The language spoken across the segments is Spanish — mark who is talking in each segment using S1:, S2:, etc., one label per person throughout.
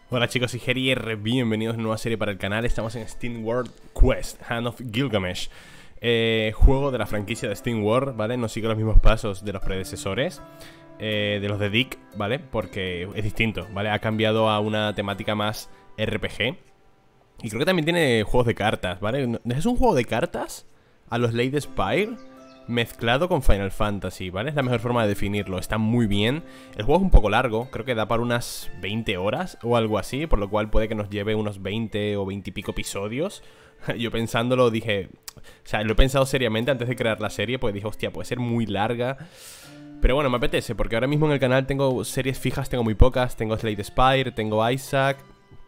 S1: Hola chicos, soy Gerier, bienvenidos a una nueva serie para el canal. Estamos en SteamWorld Quest, Hand of Gilgamesh, juego de la franquicia de SteamWorld, ¿vale? No sigue los mismos pasos de los predecesores, de los de Dick, ¿vale? Porque es distinto, ¿vale? Ha cambiado a una temática más RPG. Y creo que también tiene juegos de cartas, ¿vale? ¿Es un juego de cartas? A los Slay the Spire mezclado con Final Fantasy, ¿vale? Es la mejor forma de definirlo, está muy bien. El juego es un poco largo, creo que da para unas 20 horas o algo así, por lo cual puede que nos lleve unos 20 o 20 y pico episodios. Yo pensándolo dije, o sea, lo he pensado seriamente antes de crear la serie, pues dije, hostia, puede ser muy larga. Pero bueno, me apetece, porque ahora mismo en el canal tengo series fijas, tengo muy pocas. Tengo Slay the Spire, tengo Isaac,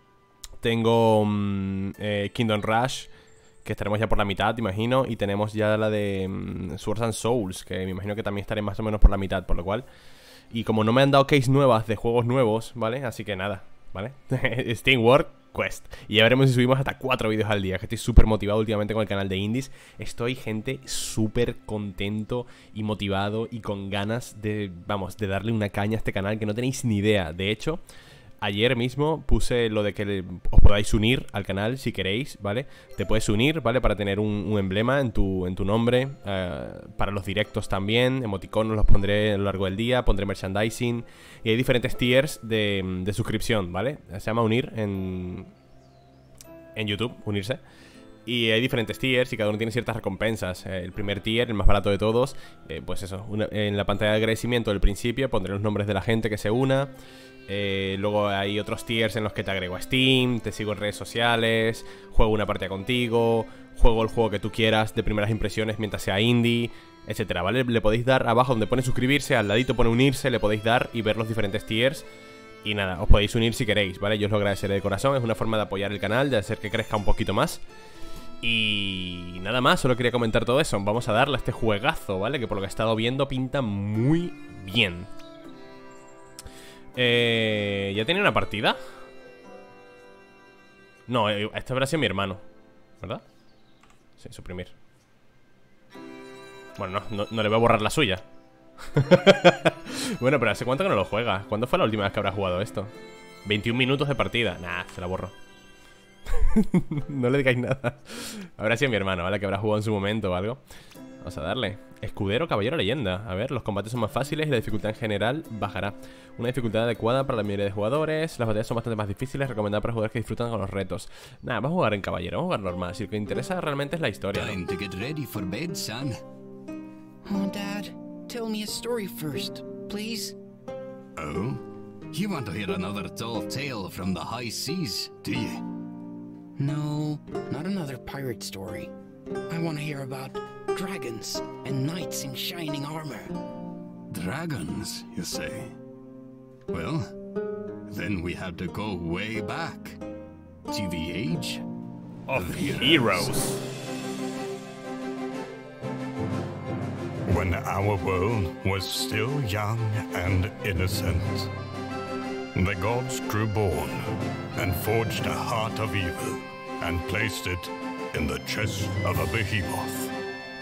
S1: tengo Kingdom Rush, que estaremos ya por la mitad, imagino. Y tenemos ya la de Swords and Souls, que me imagino que también estaré más o menos por la mitad, por lo cual. Y como no me han dado case nuevas de juegos nuevos, ¿vale? Así que nada, ¿vale? SteamWorld Quest. Y ya veremos si subimos hasta 4 vídeos al día, que estoy súper motivado últimamente con el canal de indies. Estoy, gente, súper contento y motivado y con ganas de, vamos, de darle una caña a este canal que no tenéis ni idea. De hecho, ayer mismo puse lo de que os podáis unir al canal si queréis, ¿vale? Te puedes unir, ¿vale? Para tener un emblema en tu nombre, para los directos también. Emoticonos los pondré a lo largo del día, pondré merchandising. Y hay diferentes tiers de suscripción, ¿vale? Se llama unir en YouTube, unirse. Y hay diferentes tiers y cada uno tiene ciertas recompensas. El primer tier, el más barato de todos, pues eso, en la pantalla de agradecimiento del principio pondré los nombres de la gente que se una. Luego hay otros tiers en los que te agrego a Steam, te sigo en redes sociales, juego una partida contigo, juego el juego que tú quieras de primeras impresiones mientras sea indie, etcétera, ¿vale? Le podéis dar abajo donde pone suscribirse, al ladito pone unirse, le podéis dar y ver los diferentes tiers. Y nada, os podéis unir si queréis, ¿vale? Yo os lo agradeceré de corazón, es una forma de apoyar el canal, de hacer que crezca un poquito más. Y nada más, solo quería comentar todo eso. Vamos a darle a este juegazo, ¿vale? Que por lo que he estado viendo pinta muy bien. ¿Ya tenía una partida? No, este habrá sido mi hermano, ¿verdad? Sí, suprimir. Bueno, no le voy a borrar la suya. Bueno, pero ¿hace cuánto que no lo juega? ¿Cuándo fue la última vez que habrá jugado esto? 21 minutos de partida. Nah, se la borro. No le digáis nada. Habrá sido mi hermano, ¿vale? Que habrá jugado en su momento o algo. Vamos a darle. Escudero, caballero, leyenda. A ver, los combates son más fáciles y la dificultad en general bajará. Una dificultad adecuada para la mayoría de jugadores. Las batallas son bastante más difíciles, recomendada para jugadores que disfrutan con los retos. Nada, vamos a jugar en caballero, vamos a jugar normal. Si lo que interesa realmente es la historia, ¿no?
S2: Time to get ready for bed, son.
S3: Oh, Dad, tell me a story first, please.
S2: Oh? You want to hear another tall tale from the high seas, do you?
S3: No, not another pirate story. I want to hear about dragons and knights in shining armor.
S2: Dragons, you say? Well, then we have to go way back to the age
S1: Of Heroes.
S4: When our world was still young and innocent, the gods grew born and forged a heart of evil and placed it in the chest of a behemoth.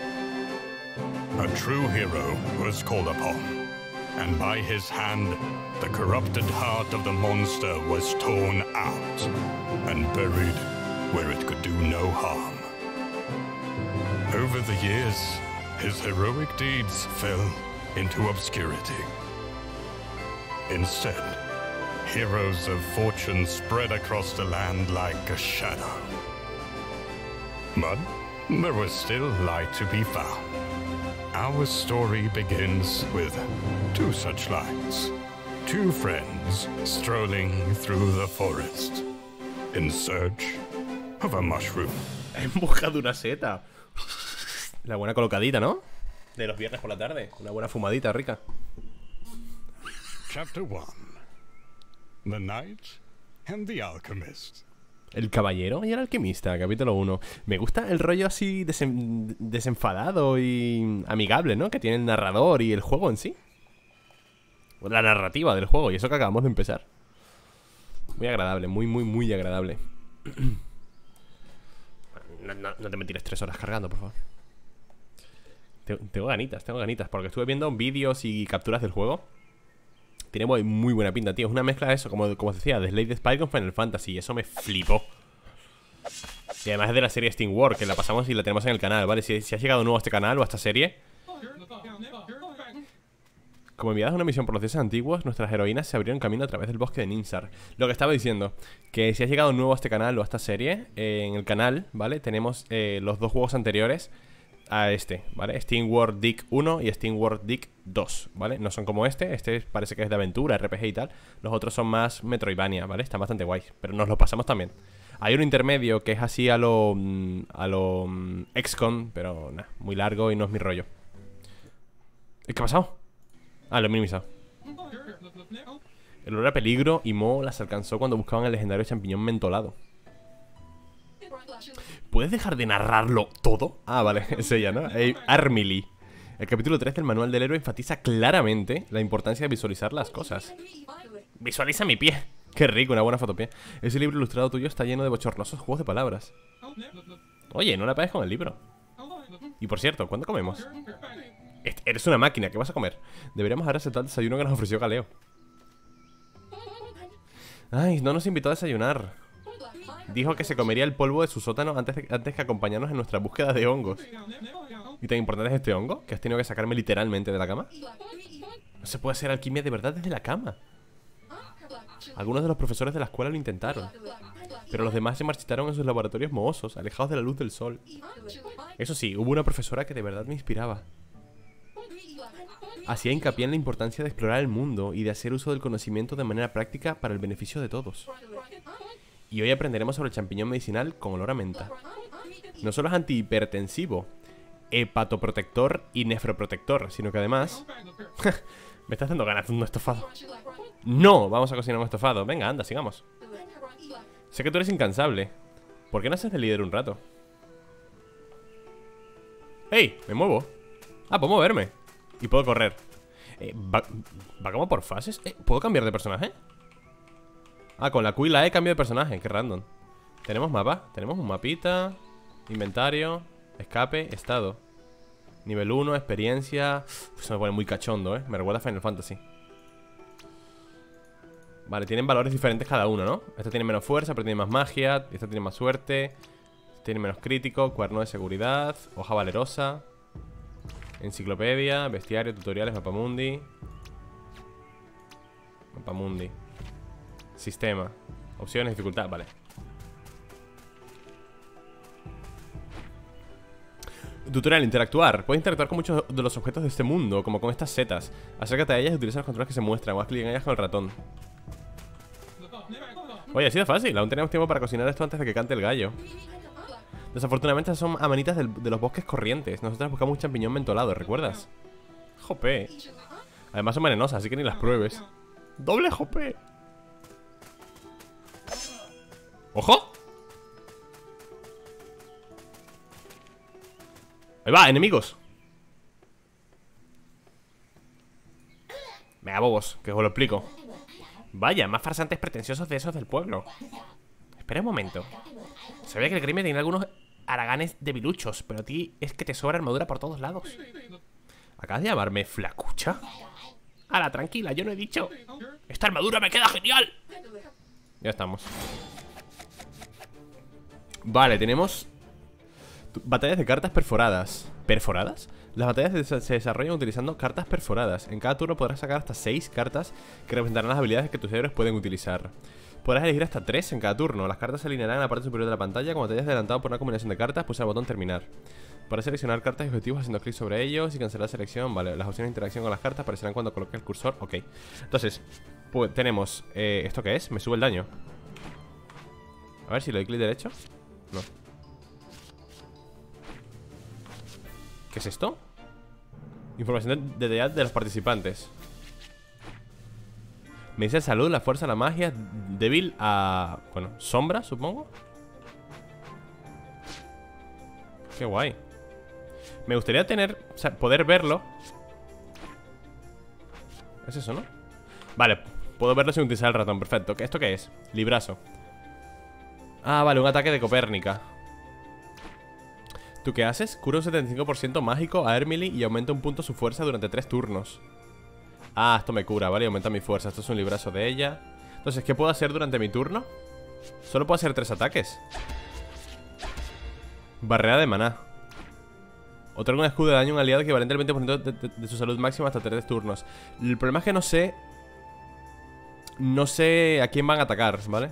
S4: A true hero was called upon, and by his hand the corrupted heart of the monster was torn out and buried where it could do no harm. Over the years, his heroic deeds fell into obscurity. Instead, heroes of fortune spread across the land like a shadow. But there was still light to be found. Our story begins with two such lights. Two friends strolling through the forest in search of a mushroom.
S1: En busca de una seta. La buena colocadita, ¿no? De los viernes por la tarde. Una buena fumadita rica.
S4: Chapter 1. The Knight and the Alchemist.
S1: El caballero y el alquimista, capítulo 1. Me gusta el rollo así desenfadado y amigable, ¿no? Que tiene el narrador y el juego en sí. La narrativa del juego y eso que acabamos de empezar. Muy agradable, muy agradable. No te me tires 3 horas cargando, por favor. Tengo ganitas, porque estuve viendo vídeos y capturas del juego. Tiene muy buena pinta, tío. Es una mezcla de eso, como os decía, de Slay the Spire con Final Fantasy. Y eso me flipó. Y además es de la serie Steam World, que la pasamos y la tenemos en el canal, ¿vale? Si has llegado nuevo a este canal o a esta serie, como enviadas a una misión por los dioses antiguos, nuestras heroínas se abrieron camino a través del bosque de Ninsar. Lo que estaba diciendo, que si has llegado nuevo a este canal o a esta serie, en el canal, ¿vale? Tenemos los dos juegos anteriores a este, ¿vale? Steam World Dig 1 y Steam World Dig 2, ¿vale? No son como este parece que es de aventura, RPG y tal. Los otros son más Metroidvania, ¿vale? Están bastante guay, pero nos lo pasamos también. Hay un intermedio que es así a lo XCOM, pero nada, muy largo y no es mi rollo. ¿Qué ha pasado? Ah, lo he minimizado. El olor a peligro y Mo las alcanzó cuando buscaban el legendario champiñón mentolado. ¿Puedes dejar de narrarlo todo? Ah, vale, es ella, ¿no? Armily. El capítulo 3 del manual del héroe enfatiza claramente la importancia de visualizar las cosas. Visualiza mi pie. Qué rico, una buena fotopie. Ese libro ilustrado tuyo está lleno de bochornosos juegos de palabras. Oye, no la pagues con el libro. Y por cierto, ¿cuándo comemos? Eres una máquina, ¿qué vas a comer? Deberíamos haber aceptado el desayuno que nos ofreció Galeo. Ay, no nos invitó a desayunar. Dijo que se comería el polvo de su sótano antes que acompañarnos en nuestra búsqueda de hongos. ¿Y tan importante es este hongo? ¿Que has tenido que sacarme literalmente de la cama? No se puede hacer alquimia de verdad desde la cama. Algunos de los profesores de la escuela lo intentaron, pero los demás se marchitaron en sus laboratorios mohosos, alejados de la luz del sol. Eso sí, hubo una profesora que de verdad me inspiraba. Hacía hincapié en la importancia de explorar el mundo y de hacer uso del conocimiento de manera práctica para el beneficio de todos. Y hoy aprenderemos sobre el champiñón medicinal con olor a menta. No solo es antihipertensivo, hepatoprotector y nefroprotector, sino que además... Me está haciendo ganas de un estofado. No, vamos a cocinar un estofado. Venga, anda, sigamos. Sé que tú eres incansable. ¿Por qué no haces de líder un rato? ¡Ey! Me muevo. Ah, puedo moverme. Y puedo correr. ¿Va como por fases? ¿Puedo cambiar de personaje? Ah, con la Q y la E cambio de personaje. Qué random. Tenemos mapa. Tenemos un mapita. Inventario. Escape. Estado. Nivel 1. Experiencia. Eso me pone muy cachondo, Me recuerda a Final Fantasy. Vale, tienen valores diferentes cada uno, ¿no? Este tiene menos fuerza, pero tiene más magia. Este tiene más suerte. Este tiene menos crítico. Cuerno de seguridad. Hoja valerosa. Enciclopedia. Bestiario, tutoriales, mapamundi. Mapamundi. Sistema. Opciones, dificultad, vale. Tutorial, interactuar. Puedes interactuar con muchos de los objetos de este mundo, como con estas setas. Acércate a ellas y utiliza los controles que se muestran, o haz clic en ellas con el ratón. Oye, ha sido fácil, aún tenemos tiempo para cocinar esto antes de que cante el gallo. Desafortunadamente son amanitas de los bosques corrientes. Nosotros buscamos un champiñón mentolado, ¿recuerdas? Jope. Además son venenosas, así que ni las pruebes. ¡Doble jope! ¡Ojo! Ahí va, enemigos. Venga, bobos, que os lo explico. Vaya, más farsantes pretenciosos de esos del pueblo. Espera un momento. Sabía que el crimen tenía algunos haraganes debiluchos, pero a ti es que te sobra armadura por todos lados. ¿Acabas de llamarme flacucha? ¡Hala, tranquila! Yo no he dicho. ¡Esta armadura me queda genial! Ya estamos. Vale, tenemos batallas de cartas perforadas. ¿Perforadas? Las batallas se desarrollan utilizando cartas perforadas. En cada turno podrás sacar hasta 6 cartas que representarán las habilidades que tus héroes pueden utilizar. Podrás elegir hasta 3 en cada turno. Las cartas se alinearán en la parte superior de la pantalla. Cuando te hayas adelantado por una combinación de cartas, pulsa el botón terminar. Para seleccionar cartas y objetivos haciendo clic sobre ellos y cancelar la selección. Vale, las opciones de interacción con las cartas aparecerán cuando coloque el cursor. Ok. Entonces, pues tenemos... ¿esto qué es? Me sube el daño. A ver si le doy clic derecho. No. ¿Qué es esto? Información de edad de los participantes. Me dice salud, la fuerza, la magia. Débil a... bueno, sombra, supongo. Qué guay. Me gustaría tener... o sea, poder verlo. ¿Es eso, no? Vale, puedo verlo sin utilizar el ratón, perfecto. ¿Esto qué es? Librazo. Ah, vale, un ataque de Copérnica. ¿Tú qué haces? Cura un 75% mágico a Ermily y aumenta un punto su fuerza durante 3 turnos. Ah, esto me cura, ¿vale? Y aumenta mi fuerza. Esto es un librazo de ella. Entonces, ¿qué puedo hacer durante mi turno? Solo puedo hacer 3 ataques. Barrera de maná. Otorga un escudo de daño a un aliado equivalente al 20% de su salud máxima hasta 3 turnos. El problema es que no sé... No sé a quién van a atacar, ¿vale?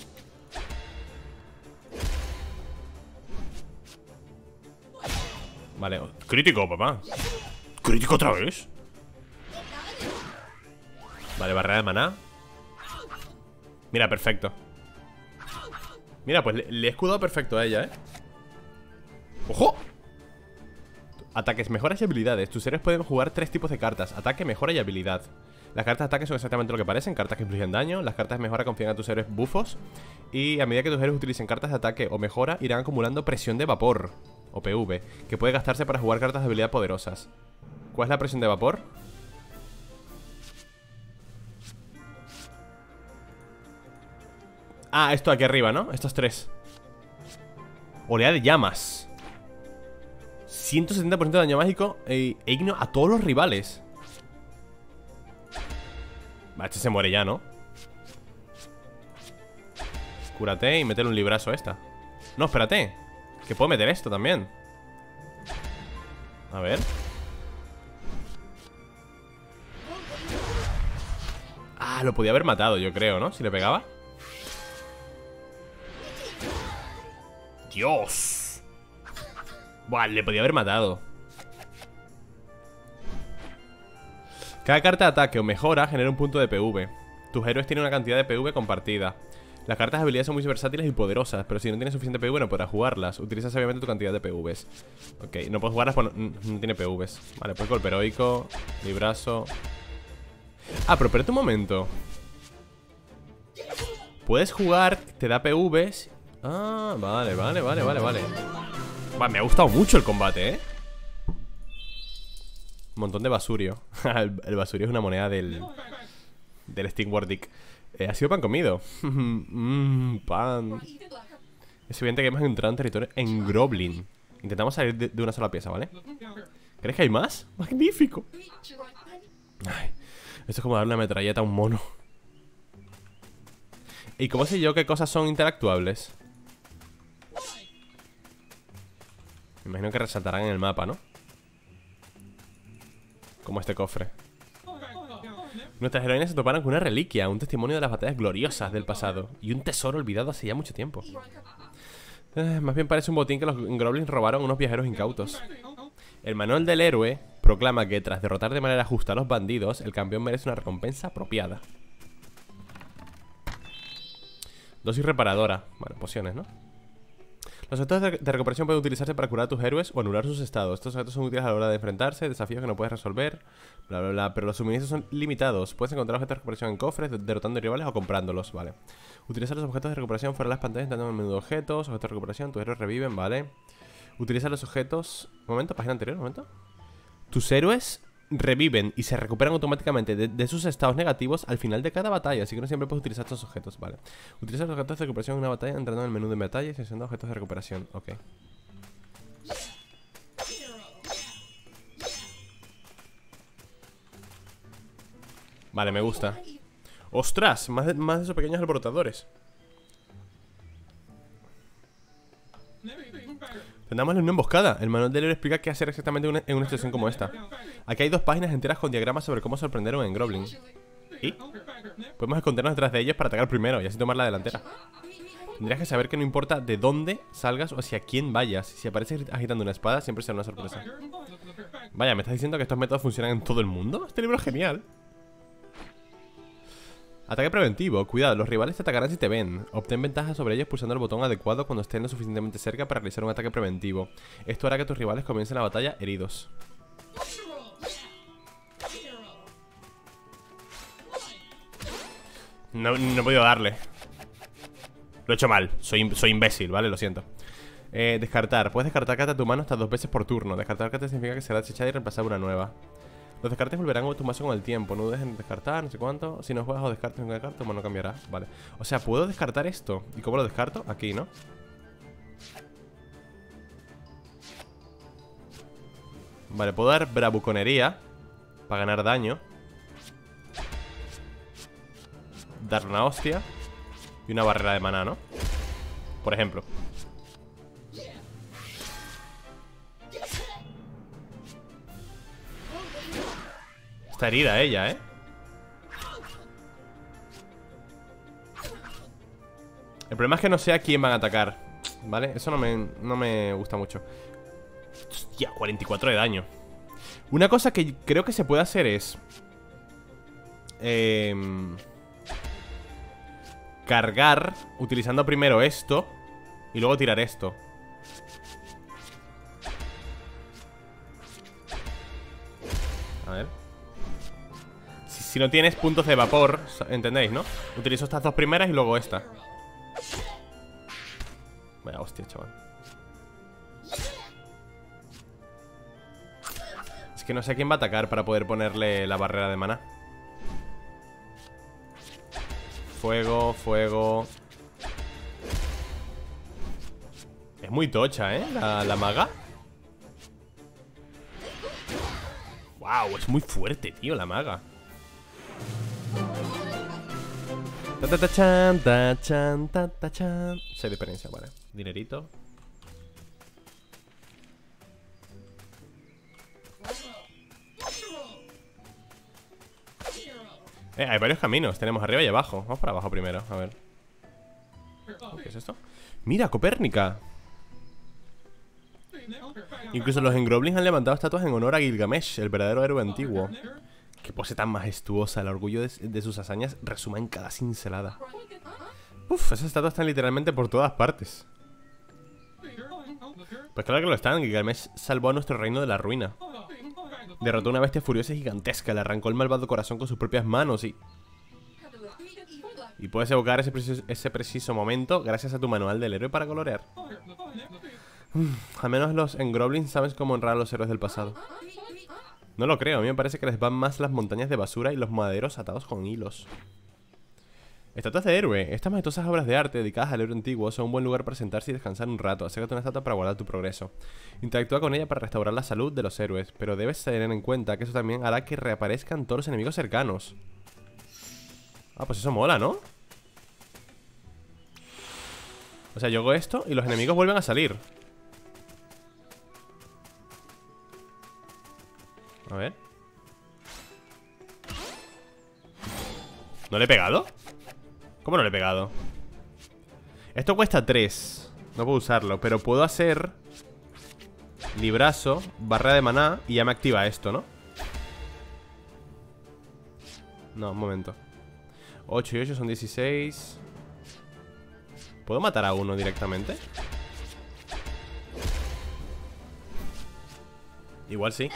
S1: Vale, crítico, papá. ¿Crítico otra vez? Vale, barrera de maná. Mira, perfecto. Mira, pues le he escudado perfecto a ella, ¿eh? ¡Ojo! Ataques, mejoras y habilidades. Tus héroes pueden jugar 3 tipos de cartas: ataque, mejora y habilidad. Las cartas de ataque son exactamente lo que parecen, cartas que infligen daño. Las cartas de mejora confían a tus héroes bufos. Y a medida que tus héroes utilicen cartas de ataque o mejora, irán acumulando presión de vapor, o PV, que puede gastarse para jugar cartas de habilidad poderosas. ¿Cuál es la presión de vapor? Ah, esto aquí arriba, ¿no? Estos 3. Oleada de llamas. 170% de daño mágico e ignio a todos los rivales. Va, este se muere ya, ¿no? Cúrate y métele un librazo a esta. No, espérate, que puedo meter esto también. A ver. Ah, lo podía haber matado, yo creo, ¿no? Si le pegaba. ¡Dios! Buah, le podía haber matado. Cada carta de ataque o mejora genera un punto de PV. Tus héroes tienen una cantidad de PV compartida. Las cartas de habilidad son muy versátiles y poderosas, pero si no tienes suficiente PV no podrás jugarlas. Utiliza sabiamente tu cantidad de PVs. Ok, no puedes jugarlas porque no tiene PVs. Vale, pues golpe heroico, librazo. Ah, pero espérate un momento. Puedes jugar, te da PVs. Ah, vale. Vale, me ha gustado mucho el combate, ¿eh? Un montón de basurio. El basurio es una moneda del Steam World Dick. Ha sido pan comido. Pan. Es evidente que hemos entrado en territorio en Groblin. Intentamos salir de una sola pieza, ¿vale? ¿Crees que hay más? ¡Magnífico! Ay, esto es como darle una metralleta a un mono. ¿Y cómo sé yo qué cosas son interactuables? Me imagino que resaltarán en el mapa, ¿no? Como este cofre. Nuestras heroínas se toparon con una reliquia, un testimonio de las batallas gloriosas del pasado y un tesoro olvidado hace ya mucho tiempo. Más bien parece un botín que los Groblins robaron unos viajeros incautos. El manual del héroe proclama que tras derrotar de manera justa a los bandidos, el campeón merece una recompensa apropiada. Dosis reparadora. Bueno, pociones, ¿no? Los objetos de recuperación pueden utilizarse para curar a tus héroes o anular sus estados. Estos objetos son útiles a la hora de enfrentarse, desafíos que no puedes resolver, bla, bla, bla. Pero los suministros son limitados. Puedes encontrar objetos de recuperación en cofres, derrotando rivales o comprándolos, vale. Utiliza los objetos de recuperación fuera de las pantallas, entrando en el menú de objetos, objetos de recuperación, tus héroes reviven, vale. Utiliza los objetos... Un momento, página anterior, un momento. Tus héroes reviven y se recuperan automáticamente de sus estados negativos al final de cada batalla, así que no siempre puedes utilizar estos objetos, vale. Utiliza los objetos de recuperación en una batalla entrando en el menú de batalla y seleccionando objetos de recuperación, ok. Vale, me gusta. ¡Ostras! Más de esos pequeños alborotadores. Tendamos una emboscada. El manual del héroe explica qué hacer exactamente en una situación como esta. Aquí hay 2 páginas enteras con diagramas sobre cómo sorprender a un Groblin. ¿Y? Podemos escondernos detrás de ellos para atacar primero y así tomar la delantera. Tendrías que saber que no importa de dónde salgas o hacia quién vayas. Si apareces agitando una espada, siempre será una sorpresa. Vaya, ¿me estás diciendo que estos métodos funcionan en todo el mundo? Este libro es genial. Ataque preventivo. Cuidado, los rivales te atacarán si te ven. Obtén ventaja sobre ellos pulsando el botón adecuado cuando estén lo suficientemente cerca para realizar un ataque preventivo. Esto hará que tus rivales comiencen la batalla heridos. No he podido darle. Lo he hecho mal. Soy imbécil, ¿vale? Lo siento. Descartar. Puedes descartar carta de tu mano hasta 2 veces por turno. Descartar carta significa que será desechada y reemplazar una nueva. Los descartes volverán a tu mazo con el tiempo. No dejen de descartar, no sé cuánto. Si no juegas o descartes una carta, tu mano cambiará. Vale. O sea, puedo descartar esto. ¿Y cómo lo descarto? Aquí, ¿no? Vale, puedo dar bravuconería para ganar daño. darle una hostia y una barrera de maná, ¿no? Por ejemplo. Está herida ella, ¿eh? El problema es que no sé a quién van a atacar, ¿vale? Eso no me gusta mucho. Hostia, 44 de daño. Una cosa que creo que se puede hacer es cargar utilizando primero esto y luego tirar esto. A ver. Si no tienes puntos de vapor, ¿entendéis, no? Utilizo estas dos primeras y luego esta. Vaya hostia, chaval. Es que no sé a quién va a atacar para poder ponerle la barrera de maná. Fuego, fuego. Es muy tocha, ¿eh? La maga. Wow, es muy fuerte, tío, la maga. Ta-ta-ta-chan, ta-chan, ta-ta-chan. 6 de experiencia, vale. Dinerito. Hay varios caminos. Tenemos arriba y abajo. Vamos para abajo primero, a ver. ¿Qué es esto? Mira, Copérnica. Incluso los Engroblings han levantado estatuas en honor a Gilgamesh, el verdadero héroe antiguo. Qué pose tan majestuosa. El orgullo de sus hazañas resuma en cada cincelada. Uf, esas estatuas están literalmente por todas partes. Pues claro que lo están. Gilgamesh salvó a nuestro reino de la ruina. Derrotó a una bestia furiosa y gigantesca. Le arrancó el malvado corazón con sus propias manos y puedes evocar ese preciso momento gracias a tu manual del héroe para colorear. Al menos los Engroblings sabes cómo honrar a los héroes del pasado. No lo creo, a mí me parece que les van más las montañas de basura y los maderos atados con hilos. Estatuas de héroe. Estas majestuosas obras de arte dedicadas al héroe antiguo son un buen lugar para sentarse y descansar un rato. Acércate a una estatua para guardar tu progreso. Interactúa con ella para restaurar la salud de los héroes, pero debes tener en cuenta que eso también hará que reaparezcan todos los enemigos cercanos. Ah, pues eso mola, ¿no? O sea, yo hago esto y los enemigos vuelven a salir. A ver. ¿No le he pegado? ¿Cómo no le he pegado? Esto cuesta 3. No puedo usarlo, pero puedo hacer librazo, barrera de maná y ya me activa esto, ¿no? No, un momento. 8 y 8 son 16. ¿Puedo matar a uno directamente? Igual sí.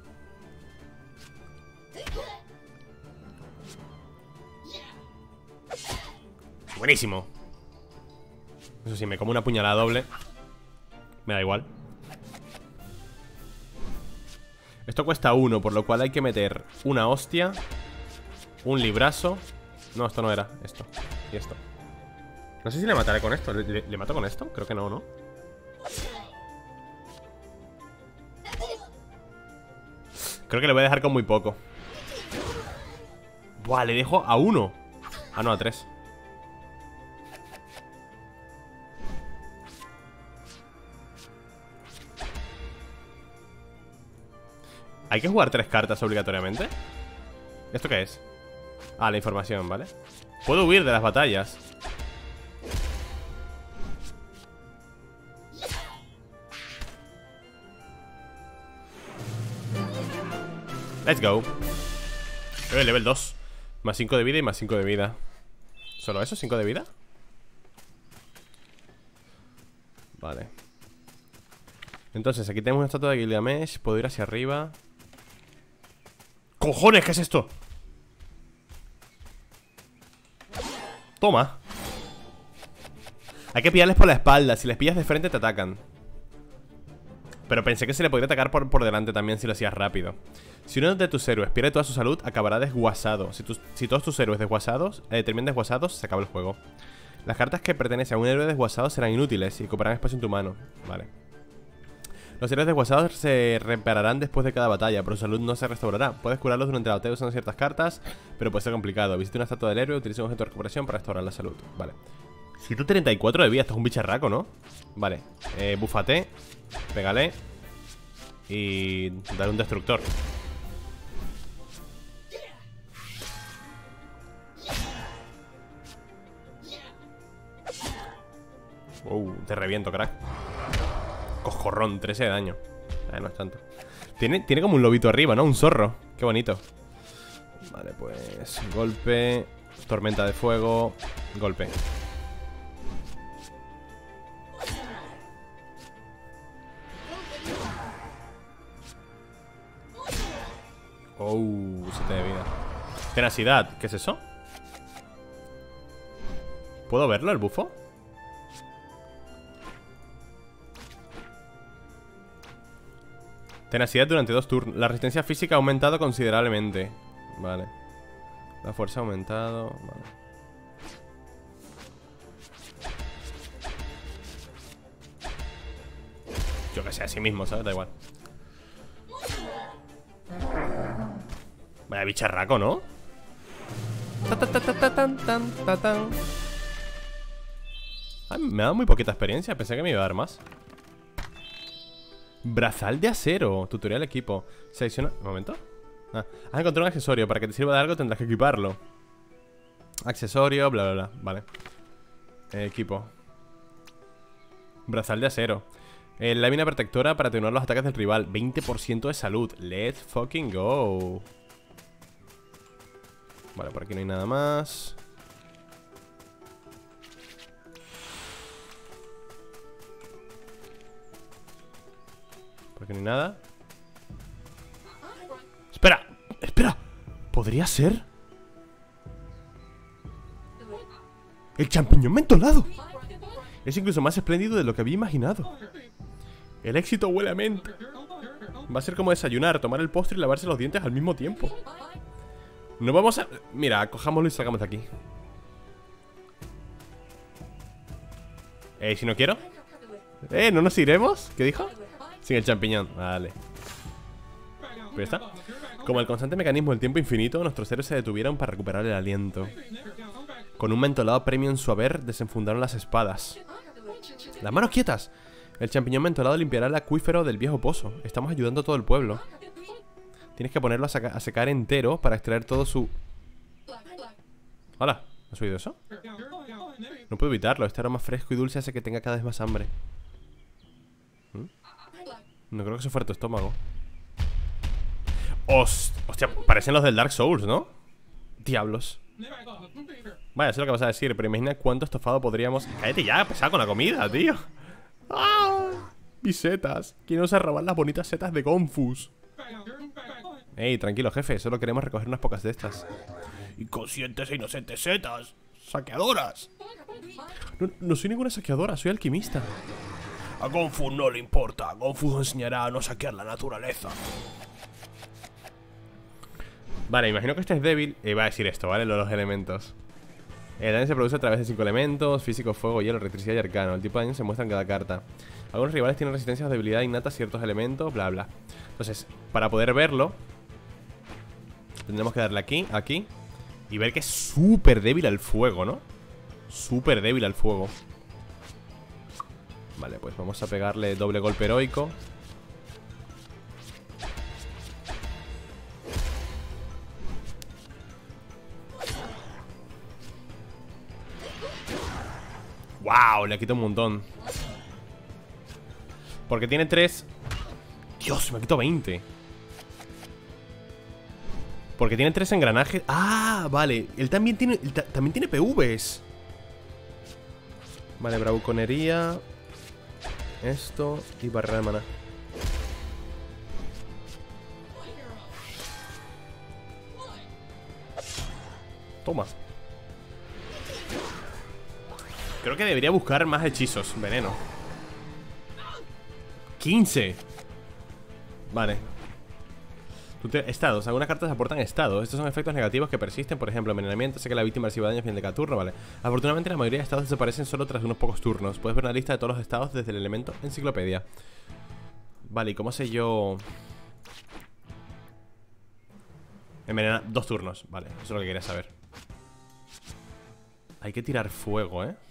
S1: Buenísimo. Eso sí, me como una puñalada doble. Me da igual. Esto cuesta 1, por lo cual hay que meter una hostia, un librazo. No, esto no era, esto. Y esto. No sé si le mataré con esto. ¿Le mato con esto? Creo que no, ¿no? Creo que le voy a dejar con muy poco. Buah, le dejo a 1. Ah, no, a 3. ¿Hay que jugar 3 cartas obligatoriamente? ¿Esto qué es? Ah, la información, ¿vale? Puedo huir de las batallas. Let's go. Level 2. Más 5 de vida y más 5 de vida. ¿Solo eso? ¿5 de vida? Vale. Entonces, aquí tenemos una estatua de Gilgamesh. Puedo ir hacia arriba. ¡Cojones! ¿Qué es esto? Toma. Hay que pillarles por la espalda. Si les pillas de frente te atacan. Pero pensé que se le podría atacar por delante también si lo hacías rápido. Si uno de tus héroes pierde toda su salud, acabará desguazado. Si todos tus héroes desguazados terminan desguazados, se acaba el juego. Las cartas que pertenecen a un héroe desguazado serán inútiles y ocuparán espacio en tu mano. Vale. Los héroes desguasados se repararán después de cada batalla, pero su salud no se restaurará. Puedes curarlos durante la batalla usando ciertas cartas, pero puede ser complicado. Visite una estatua del héroe y utilice un objeto de recuperación para restaurar la salud. Vale. 134 de vida, esto es un bicharraco, ¿no? Vale, búfate. Pégale. Y dale un destructor. Te reviento, crack. Cojorrón, 13 de daño. No es tanto. Tiene como un lobito arriba, ¿no? Un zorro. Qué bonito. Vale, pues golpe. Tormenta de fuego. Golpe. Oh, 7 de vida. Tenacidad, ¿qué es eso? ¿Puedo verlo, el bufo? Tenacidad durante 2 turnos. La resistencia física ha aumentado considerablemente. Vale. La fuerza ha aumentado. Vale. Yo que sé, así mismo, ¿sabes? Da igual. Vaya bicharraco, ¿no? Ay, me ha dado muy poquita experiencia. Pensé que me iba a dar más. Brazal de acero. Tutorial equipo. Selecciona... Un momento. Has encontrado un accesorio. Para que te sirva de algo tendrás que equiparlo. Accesorio, bla, bla, bla. Vale. Equipo. Brazal de acero. Lámina protectora para atenuar los ataques del rival. 20% de salud. Let's fucking go. Vale, por aquí no hay nada más. Por aquí no hay nada. ¡Espera! ¡Espera! ¿Podría ser? ¡El champiñón mentolado! Es incluso más espléndido de lo que había imaginado. El éxito huele a menta. Va a ser como desayunar, tomar el postre y lavarse los dientes al mismo tiempo. No vamos a... Mira, cojámoslo y salgamos de aquí. Si no quiero. ¿No nos iremos? ¿Qué dijo? Sin el champiñón, vale. Pues ya está. Como el constante mecanismo del tiempo infinito, nuestros héroes se detuvieron para recuperar el aliento. Con un mentolado premium suaver desenfundaron las espadas. ¡Las manos quietas! El champiñón mentolado limpiará el acuífero del viejo pozo. Estamos ayudando a todo el pueblo. Tienes que ponerlo a secar entero para extraer todo su... Hola, ¿has oído eso? No puedo evitarlo, este aroma fresco y dulce hace que tenga cada vez más hambre. No creo que sea fuerte tu estómago. Hostia, parecen los del Dark Souls, ¿no? Diablos. Vaya, sé lo que vas a decir, pero imagina cuánto estofado podríamos... Cállate ya, pesado con la comida, tío. ¡Ah! Mis setas. ¿Quién osa robar las bonitas setas de Gonfus? Ey, tranquilo, jefe, solo queremos recoger unas pocas de estas. Inconscientes e inocentes setas. Saqueadoras. No soy ninguna saqueadora, soy alquimista. A Gonfus no le importa. Gonfus nos enseñará a no saquear la naturaleza. Vale, imagino que este es débil. Va a decir esto, ¿vale? Los elementos. El daño se produce a través de 5 elementos: físico, fuego, hielo, electricidad y arcano. El tipo de daño se muestra en cada carta. Algunos rivales tienen resistencia o debilidad innata a ciertos elementos, bla, bla. Entonces, para poder verlo, tendremos que darle aquí, aquí, y ver que es súper débil al fuego, ¿no? Súper débil al fuego. Vale, pues vamos a pegarle doble golpe heroico. ¡Wow! Le quito un montón. Porque tiene 3. Dios, me quito 20. Porque tiene 3 engranajes. ¡Ah! Vale, él también tiene PVs. Vale, bravuconería. Esto y barrera de maná. Toma. Creo que debería buscar más hechizos. Veneno. 15. Vale. Estados. Algunas cartas aportan estados. Estos son efectos negativos que persisten. Por ejemplo, envenenamiento hace que la víctima reciba daño al final de cada turno. Vale. Afortunadamente la mayoría de estados desaparecen solo tras unos pocos turnos. Puedes ver una lista de todos los estados desde el elemento enciclopedia. Vale, ¿y cómo sé yo? Envenena 2 turnos. Vale, eso es lo que quería saber. Hay que tirar fuego, ¿eh?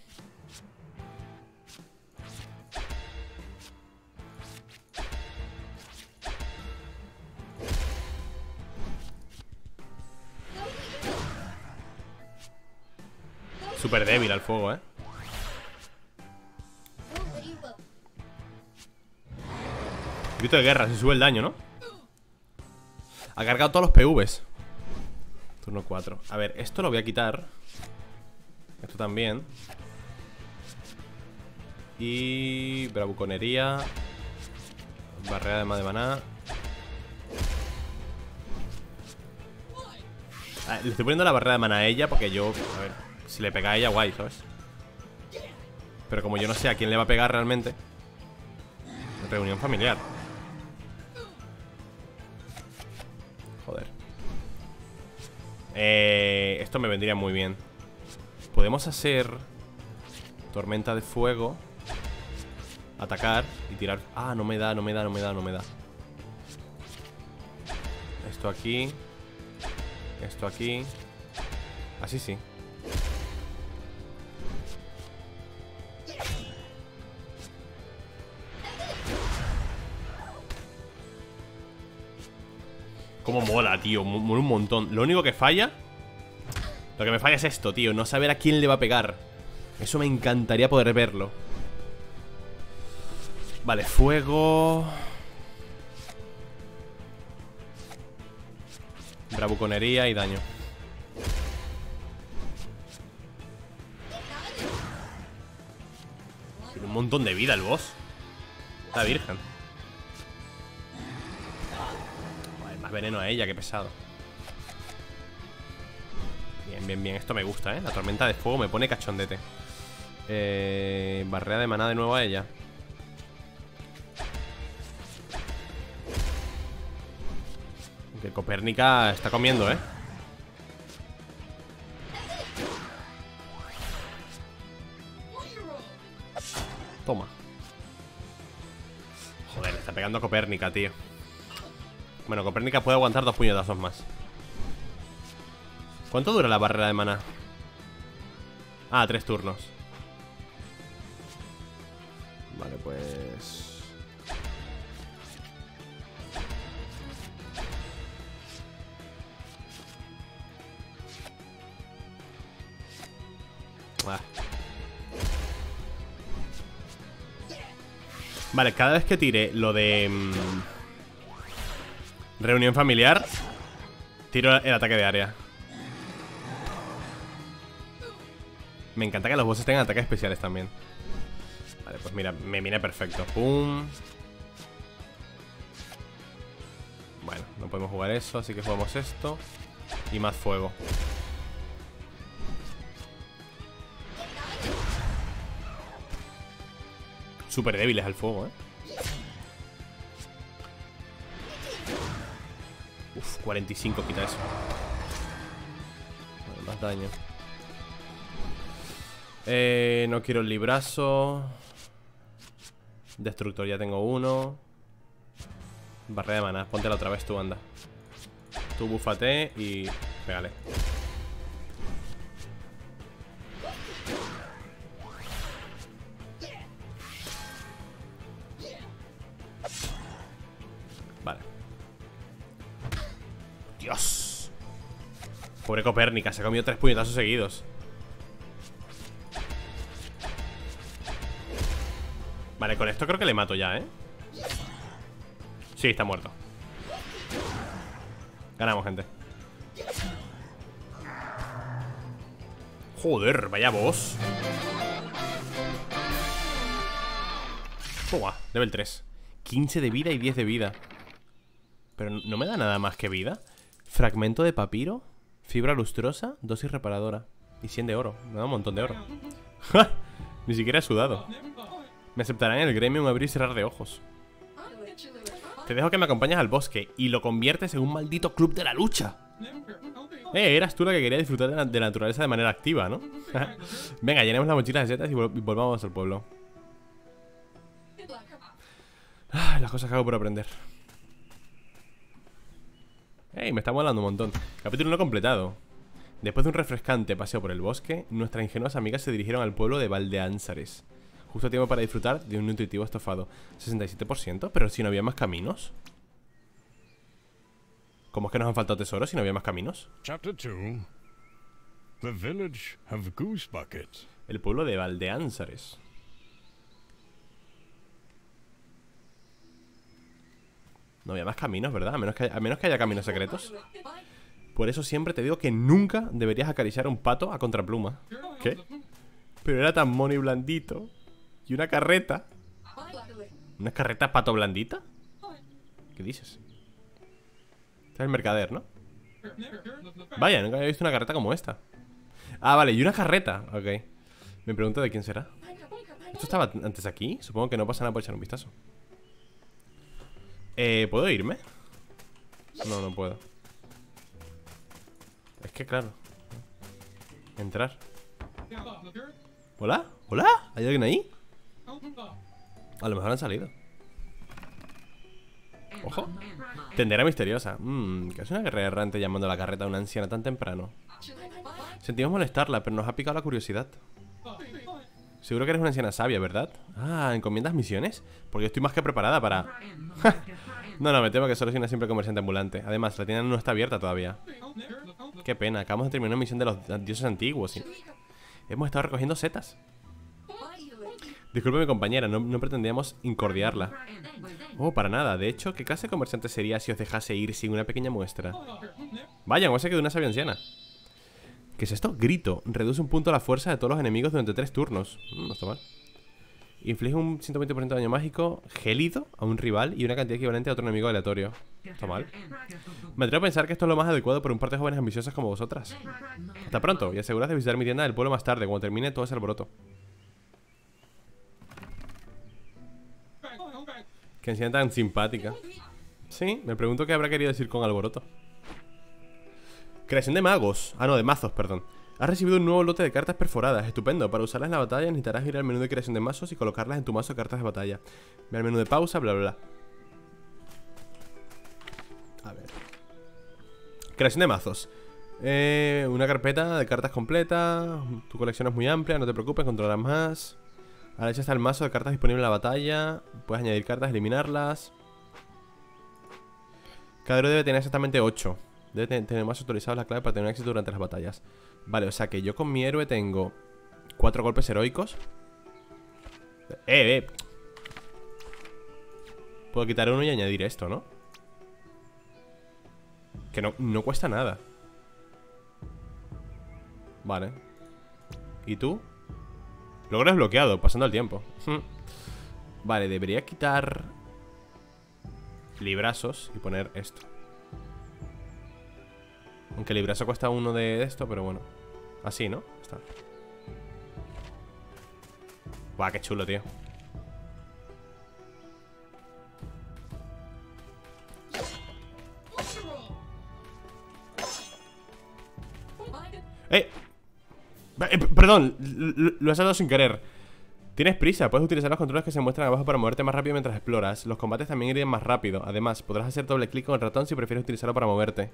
S1: Súper débil al fuego, ¿eh? Grito de guerra, se sube el daño, ¿no? Ha cargado todos los PVs. Turno 4. A ver, esto lo voy a quitar. Esto también. Y... bravuconería. Barrera de maná. Le estoy poniendo la barrera de maná a ella porque yo... A ver, si le pega a ella, guay, ¿sabes? Pero como yo no sé a quién le va a pegar realmente. Reunión familiar. Joder. Esto me vendría muy bien. Podemos hacer tormenta de fuego, atacar y tirar. Ah, no me da. Esto aquí. Esto aquí. Así sí. Cómo mola, tío, mola un montón. Lo único que falla, lo que me falla es esto, tío, no saber a quién le va a pegar. Eso me encantaría poder verlo. Vale, fuego. Bravuconería y daño. Tiene un montón de vida el boss. La virgen. Más veneno a ella, qué pesado. Bien, esto me gusta, ¿eh? La tormenta de fuego me pone cachondete. Barrera de maná de nuevo a ella. Que Copérnica está comiendo, ¿eh? Toma. Joder, le está pegando Copérnica, tío. Bueno, Copérnica puede aguantar 2 puñetazos más. ¿Cuánto dura la barrera de maná? Ah, 3 turnos. Vale, pues... Ah. Vale, cada vez que tire lo de... reunión familiar, tiro el ataque de área. Me encanta que los bosses tengan ataques especiales también. Vale, pues mira, me viene perfecto. Pum. Bueno, no podemos jugar eso, así que jugamos esto. Y más fuego. Súper débiles al fuego, ¿eh? Uf, 45 quita eso. Vale, más daño. No quiero el librazo. Destructor ya tengo uno. Barrera de maná, póntela otra vez tú, anda. Tú búfate y pégale. Vale. Dios. Pobre Copérnica, se ha comido 3 puñetazos seguidos. Vale, con esto creo que le mato ya, ¿eh? Sí, está muerto. Ganamos, gente. Joder, vaya boss. Toma, level 3. 15 de vida y 10 de vida. Pero no me da nada más que vida. Fragmento de papiro, fibra lustrosa, dosis reparadora y 100 de oro. Me da un montón de oro. ¡Ja! Ni siquiera he sudado. Me aceptarán en el gremio un abrir y cerrar de ojos. Te dejo que me acompañes al bosque y lo conviertes en un maldito club de la lucha. Eras tú la que quería disfrutar de la naturaleza de manera activa, ¿no? Venga, llenemos las mochilas de setas y volvamos al pueblo. Las cosas que hago por aprender. ¡Ey! Me está molando un montón. Capítulo 1 completado. Después de un refrescante paseo por el bosque, nuestras ingenuas amigas se dirigieron al pueblo de Valdeánsares. Justo a tiempo para disfrutar de un nutritivo estofado. 67%, pero si no había más caminos. ¿Cómo es que nos han faltado tesoros si no había más caminos?
S4: Chapter 2. The village of Goose Buckets.
S1: El pueblo de Valdeánsares. No había más caminos, ¿verdad? A menos que haya caminos secretos. Por eso siempre te digo que nunca deberías acariciar a un pato a contrapluma. ¿Qué? Pero era tan mono y blandito. Y una carreta. ¿Una carreta pato blandita? ¿Qué dices? Este es el mercader, ¿no? Vaya, nunca había visto una carreta como esta. Ah, vale, y una carreta. Ok. Me pregunto de quién será. ¿Esto estaba antes aquí? Supongo que no pasa nada por echar un vistazo. ¿Puedo irme? No, no puedo. Es que claro. Entrar. ¿Hola? ¿Hola? ¿Hay alguien ahí? A lo mejor han salido. Ojo. Tendera misteriosa. ¿Qué es una guerrera errante llamando a la carreta a una anciana tan temprano? Sentimos molestarla, pero nos ha picado la curiosidad. Seguro que eres una anciana sabia, ¿verdad? Ah, ¿encomiendas misiones? Porque yo estoy más que preparada para... No, me temo que solo soy una simple comerciante ambulante. Además, la tienda no está abierta todavía. Qué pena, acabamos de terminar una misión de los dioses antiguos, ¿sí? Hemos estado recogiendo setas. Disculpe mi compañera, no pretendíamos incordiarla. Oh, para nada. De hecho, ¿qué clase de comerciante sería si os dejase ir sin una pequeña muestra? Vaya, no sé que de una sabia anciana. ¿Qué es esto? Grito. Reduce un punto a la fuerza de todos los enemigos durante 3 turnos. No está mal. Inflige un 120% de daño mágico gélido a un rival y una cantidad equivalente a otro enemigo aleatorio. Está mal. Me atrevo a pensar que esto es lo más adecuado por un par de jóvenes ambiciosas como vosotras. Hasta pronto, y asegurad de visitar mi tienda del pueblo más tarde, cuando termine todo ese alboroto. Qué anciana tan simpática. Sí, me pregunto qué habrá querido decir con alboroto. Creación de magos. Ah, no, de mazos, perdón. Has recibido un nuevo lote de cartas perforadas. Estupendo. Para usarlas en la batalla necesitarás ir al menú de creación de mazos y colocarlas en tu mazo de cartas de batalla. Ve al menú de pausa, bla, bla, bla. A ver. Creación de mazos. Una carpeta de cartas completa. Tu colección es muy amplia, no te preocupes, controlarás más. A la derecha está el mazo de cartas disponible en la batalla. Puedes añadir cartas, eliminarlas. Cada héroe debe tener exactamente 8. Debe tener más actualizados la clave para tener éxito durante las batallas. Vale, o sea que yo con mi héroe tengo 4 golpes heroicos. Puedo quitar uno y añadir esto, ¿no? Que no cuesta nada. Vale. ¿Y tú? Logro desbloqueado, pasando el tiempo. Vale, debería quitar librazos y poner esto. Aunque el librazo cuesta uno de esto, pero bueno. Así, ¿no? Está. Buah, qué chulo, tío. Perdón, lo has dado sin querer. Tienes prisa, puedes utilizar los controles que se muestran abajo para moverte más rápido mientras exploras. Los combates también irían más rápido. Además, podrás hacer doble clic con el ratón si prefieres utilizarlo para moverte.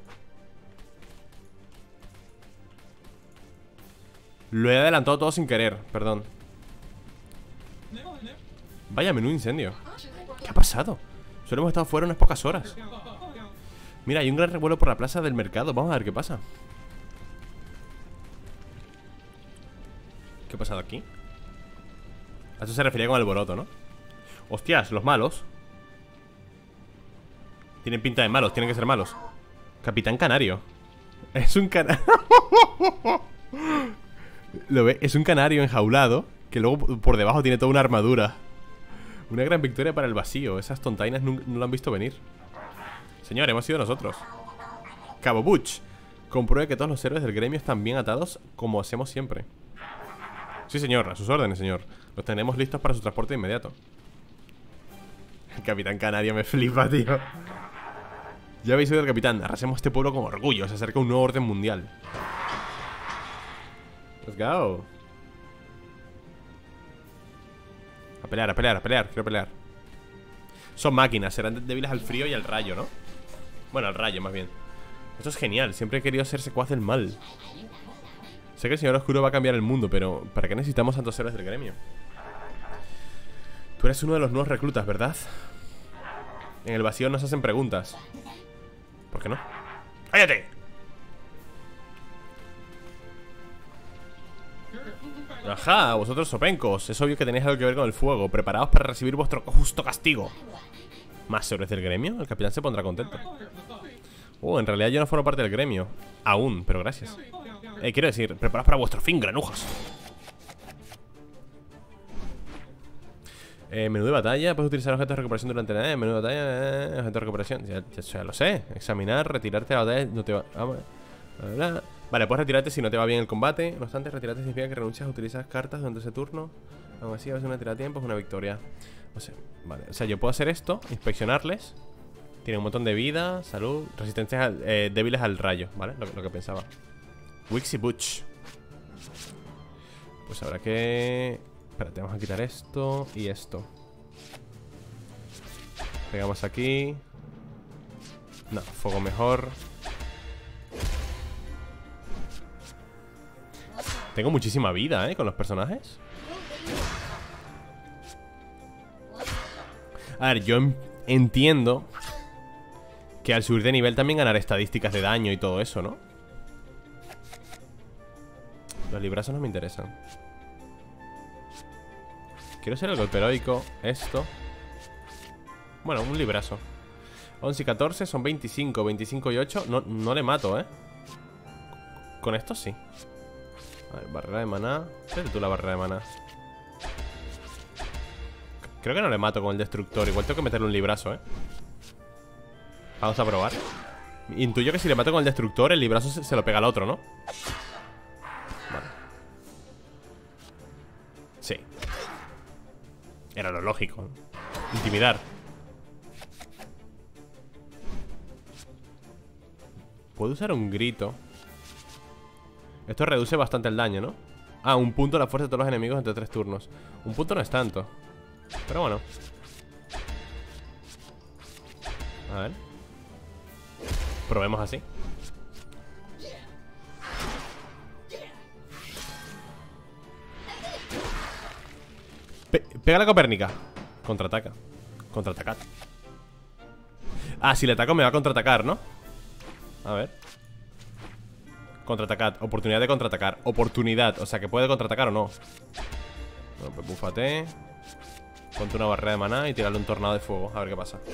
S1: Lo he adelantado todo sin querer, perdón. Vaya, menú incendio. ¿Qué ha pasado? Solo hemos estado fuera unas pocas horas. Mira, hay un gran revuelo por la plaza del mercado. Vamos a ver qué pasa. ¿Qué ha pasado aquí? A eso se refería con alboroto, ¿no? Hostias, los malos. Tienen pinta de malos, tienen que ser malos. Capitán Canario. Es un canario. ¿Lo ve? Es un canario enjaulado que luego por debajo tiene toda una armadura. Una gran victoria para el vacío. Esas tontainas no lo han visto venir. Señor, hemos sido nosotros. Cabo Butch. Compruebe que todos los héroes del gremio están bien atados, como hacemos siempre. Sí, señor, a sus órdenes, señor. Los tenemos listos para su transporte inmediato. El Capitán Canario me flipa, tío. Ya habéis oído el capitán. Arrasemos este pueblo con orgullo. Se acerca un nuevo orden mundial. Let's go. A pelear, a pelear, a pelear. Quiero pelear. Son máquinas, serán débiles al frío y al rayo, ¿no? Bueno, al rayo más bien. Esto es genial, siempre he querido ser secuaz del mal. Sé que el Señor Oscuro va a cambiar el mundo, pero ¿para qué necesitamos tantos héroes del gremio? Tú eres uno de los nuevos reclutas, ¿verdad? En el vacío nos hacen preguntas. ¿Por qué no? ¡Cállate! Ajá, vosotros sopencos. Es obvio que tenéis algo que ver con el fuego. Preparaos para recibir vuestro justo castigo. ¿Más héroes del gremio? El capitán se pondrá contento. En realidad yo no formo parte del gremio. Aún, pero gracias. Quiero decir, preparaos para vuestro fin, granujas. Menú de batalla. Puedes utilizar objetos de recuperación durante la menú de batalla. Objetos de recuperación. Ya lo sé. Examinar, retirarte de la batalla. No te va. Vale, puedes retirarte si no te va bien el combate. No obstante, retirarte significa que renuncias a utilizar cartas durante ese turno. Aún así, a veces una tira de tiempo es una victoria. O sea, vale. O sea, yo puedo hacer esto, inspeccionarles. Tienen un montón de vida, salud, resistencias débiles al rayo, ¿vale? Lo que pensaba. Wixie Butch. Pues habrá que... Espérate, vamos a quitar esto y esto. Pegamos aquí. No, fuego mejor. Tengo muchísima vida, con los personajes. A ver, yo entiendo que al subir de nivel también ganar estadísticas de daño y todo eso, ¿no? Los librazos no me interesan. Quiero ser el golpe heroico. Esto. Bueno, un librazo. 11 y 14 son 25. 25 y 8 no le mato, ¿eh? Con esto sí. A ver, barrera de maná. Fíjate tú la barrera de maná. Creo que no le mato con el destructor. Igual tengo que meterle un librazo, ¿eh? Vamos a probar. Intuyo que si le mato con el destructor, el librazo se lo pega al otro, ¿no? Vale. Sí. Era lo lógico, ¿no? Intimidar. Puedo usar un grito. Esto reduce bastante el daño, ¿no? Ah, un punto la fuerza de todos los enemigos entre 3 turnos. Un punto no es tanto. Pero bueno. A ver. Probemos así. Pega la Copérnica. Contraataca. Contraatacar. Ah, si le ataco me va a contraatacar, ¿no? A ver. Contraatacar. Oportunidad de contraatacar. Oportunidad. O sea, que puede contraatacar o no. Bueno, pues búfate. Ponte una barrera de maná y tirarle un tornado de fuego. A ver qué pasa.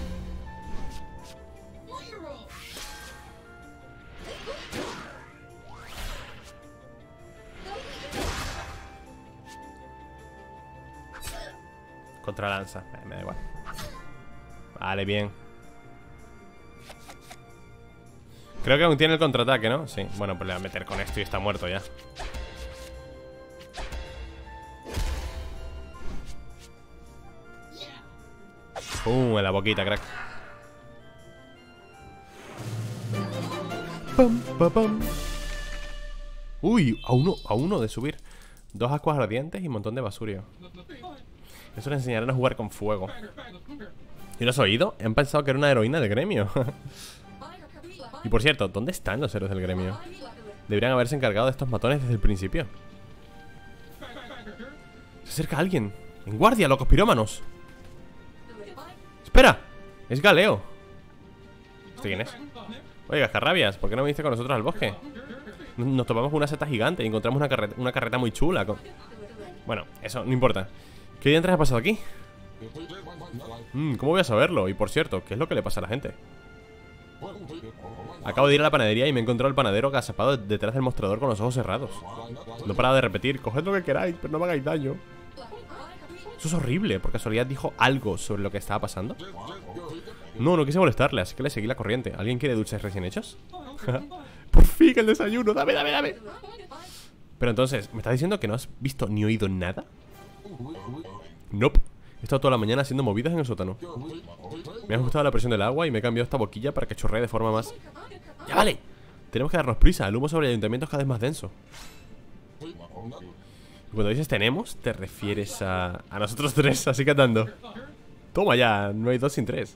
S1: Contralanza. Me da igual. Vale, bien. Creo que aún tiene el contraataque, ¿no? Sí, bueno, pues le voy a meter con esto y está muerto ya. ¡Pum! En la boquita, crack. ¡Pum! ¡Pum! ¡Pum! Uy, a uno de subir. 2 ascuas ardientes y un montón de basurio. Eso le enseñarán a jugar con fuego. ¿Y lo has oído? Han pensado que era una heroína del gremio. Y por cierto, ¿dónde están los héroes del gremio? Deberían haberse encargado de estos matones desde el principio. Se acerca alguien. ¡En guardia, locos pirómanos! ¡Espera! Es Galeo. ¿Este quién es? Oye, Cascarrabias, ¿por qué no viniste con nosotros al bosque? Nos topamos con una seta gigante y encontramos una carreta muy chula Bueno, eso no importa. ¿Qué diantres ha pasado aquí? ¿Cómo voy a saberlo? Y por cierto, ¿qué es lo que le pasa a la gente? Acabo de ir a la panadería y me he encontrado al panadero agazapado detrás del mostrador con los ojos cerrados. No he parado de repetir: coged lo que queráis, pero no me hagáis daño. Eso es horrible. ¿Por casualidad dijo algo sobre lo que estaba pasando? No quise molestarle, así que le seguí la corriente. ¿Alguien quiere dulces recién hechos? Por fin, el desayuno. Dame. Pero entonces, ¿me estás diciendo que no has visto ni oído nada? Nope. He estado toda la mañana haciendo movidas en el sótano. Me ha ajustado la presión del agua y me he cambiado esta boquilla para que chorree de forma más... ¡Ya vale! Tenemos que darnos prisa. El humo sobre el ayuntamiento es cada vez más denso. Y cuando dices tenemos, te refieres a nosotros tres, así cantando. Toma ya, no hay 2 sin 3.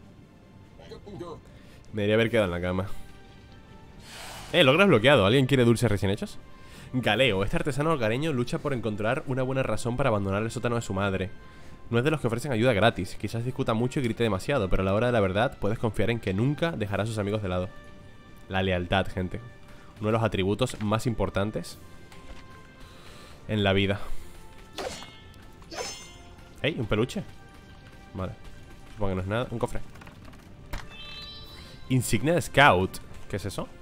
S1: Me debería haber quedado en la cama. Logras bloqueado. ¿Alguien quiere dulces recién hechos? Galeo, este artesano hogareño lucha por encontrar una buena razón para abandonar el sótano de su madre. No es de los que ofrecen ayuda gratis. Quizás discuta mucho y grite demasiado, pero a la hora de la verdad puedes confiar en que nunca dejará a sus amigos de lado. La lealtad, gente. Uno de los atributos más importantes en la vida. ¡Ey! ¿Un peluche? Vale. Supongo que no es nada. Un cofre. Insignia de Scout. ¿Qué es eso?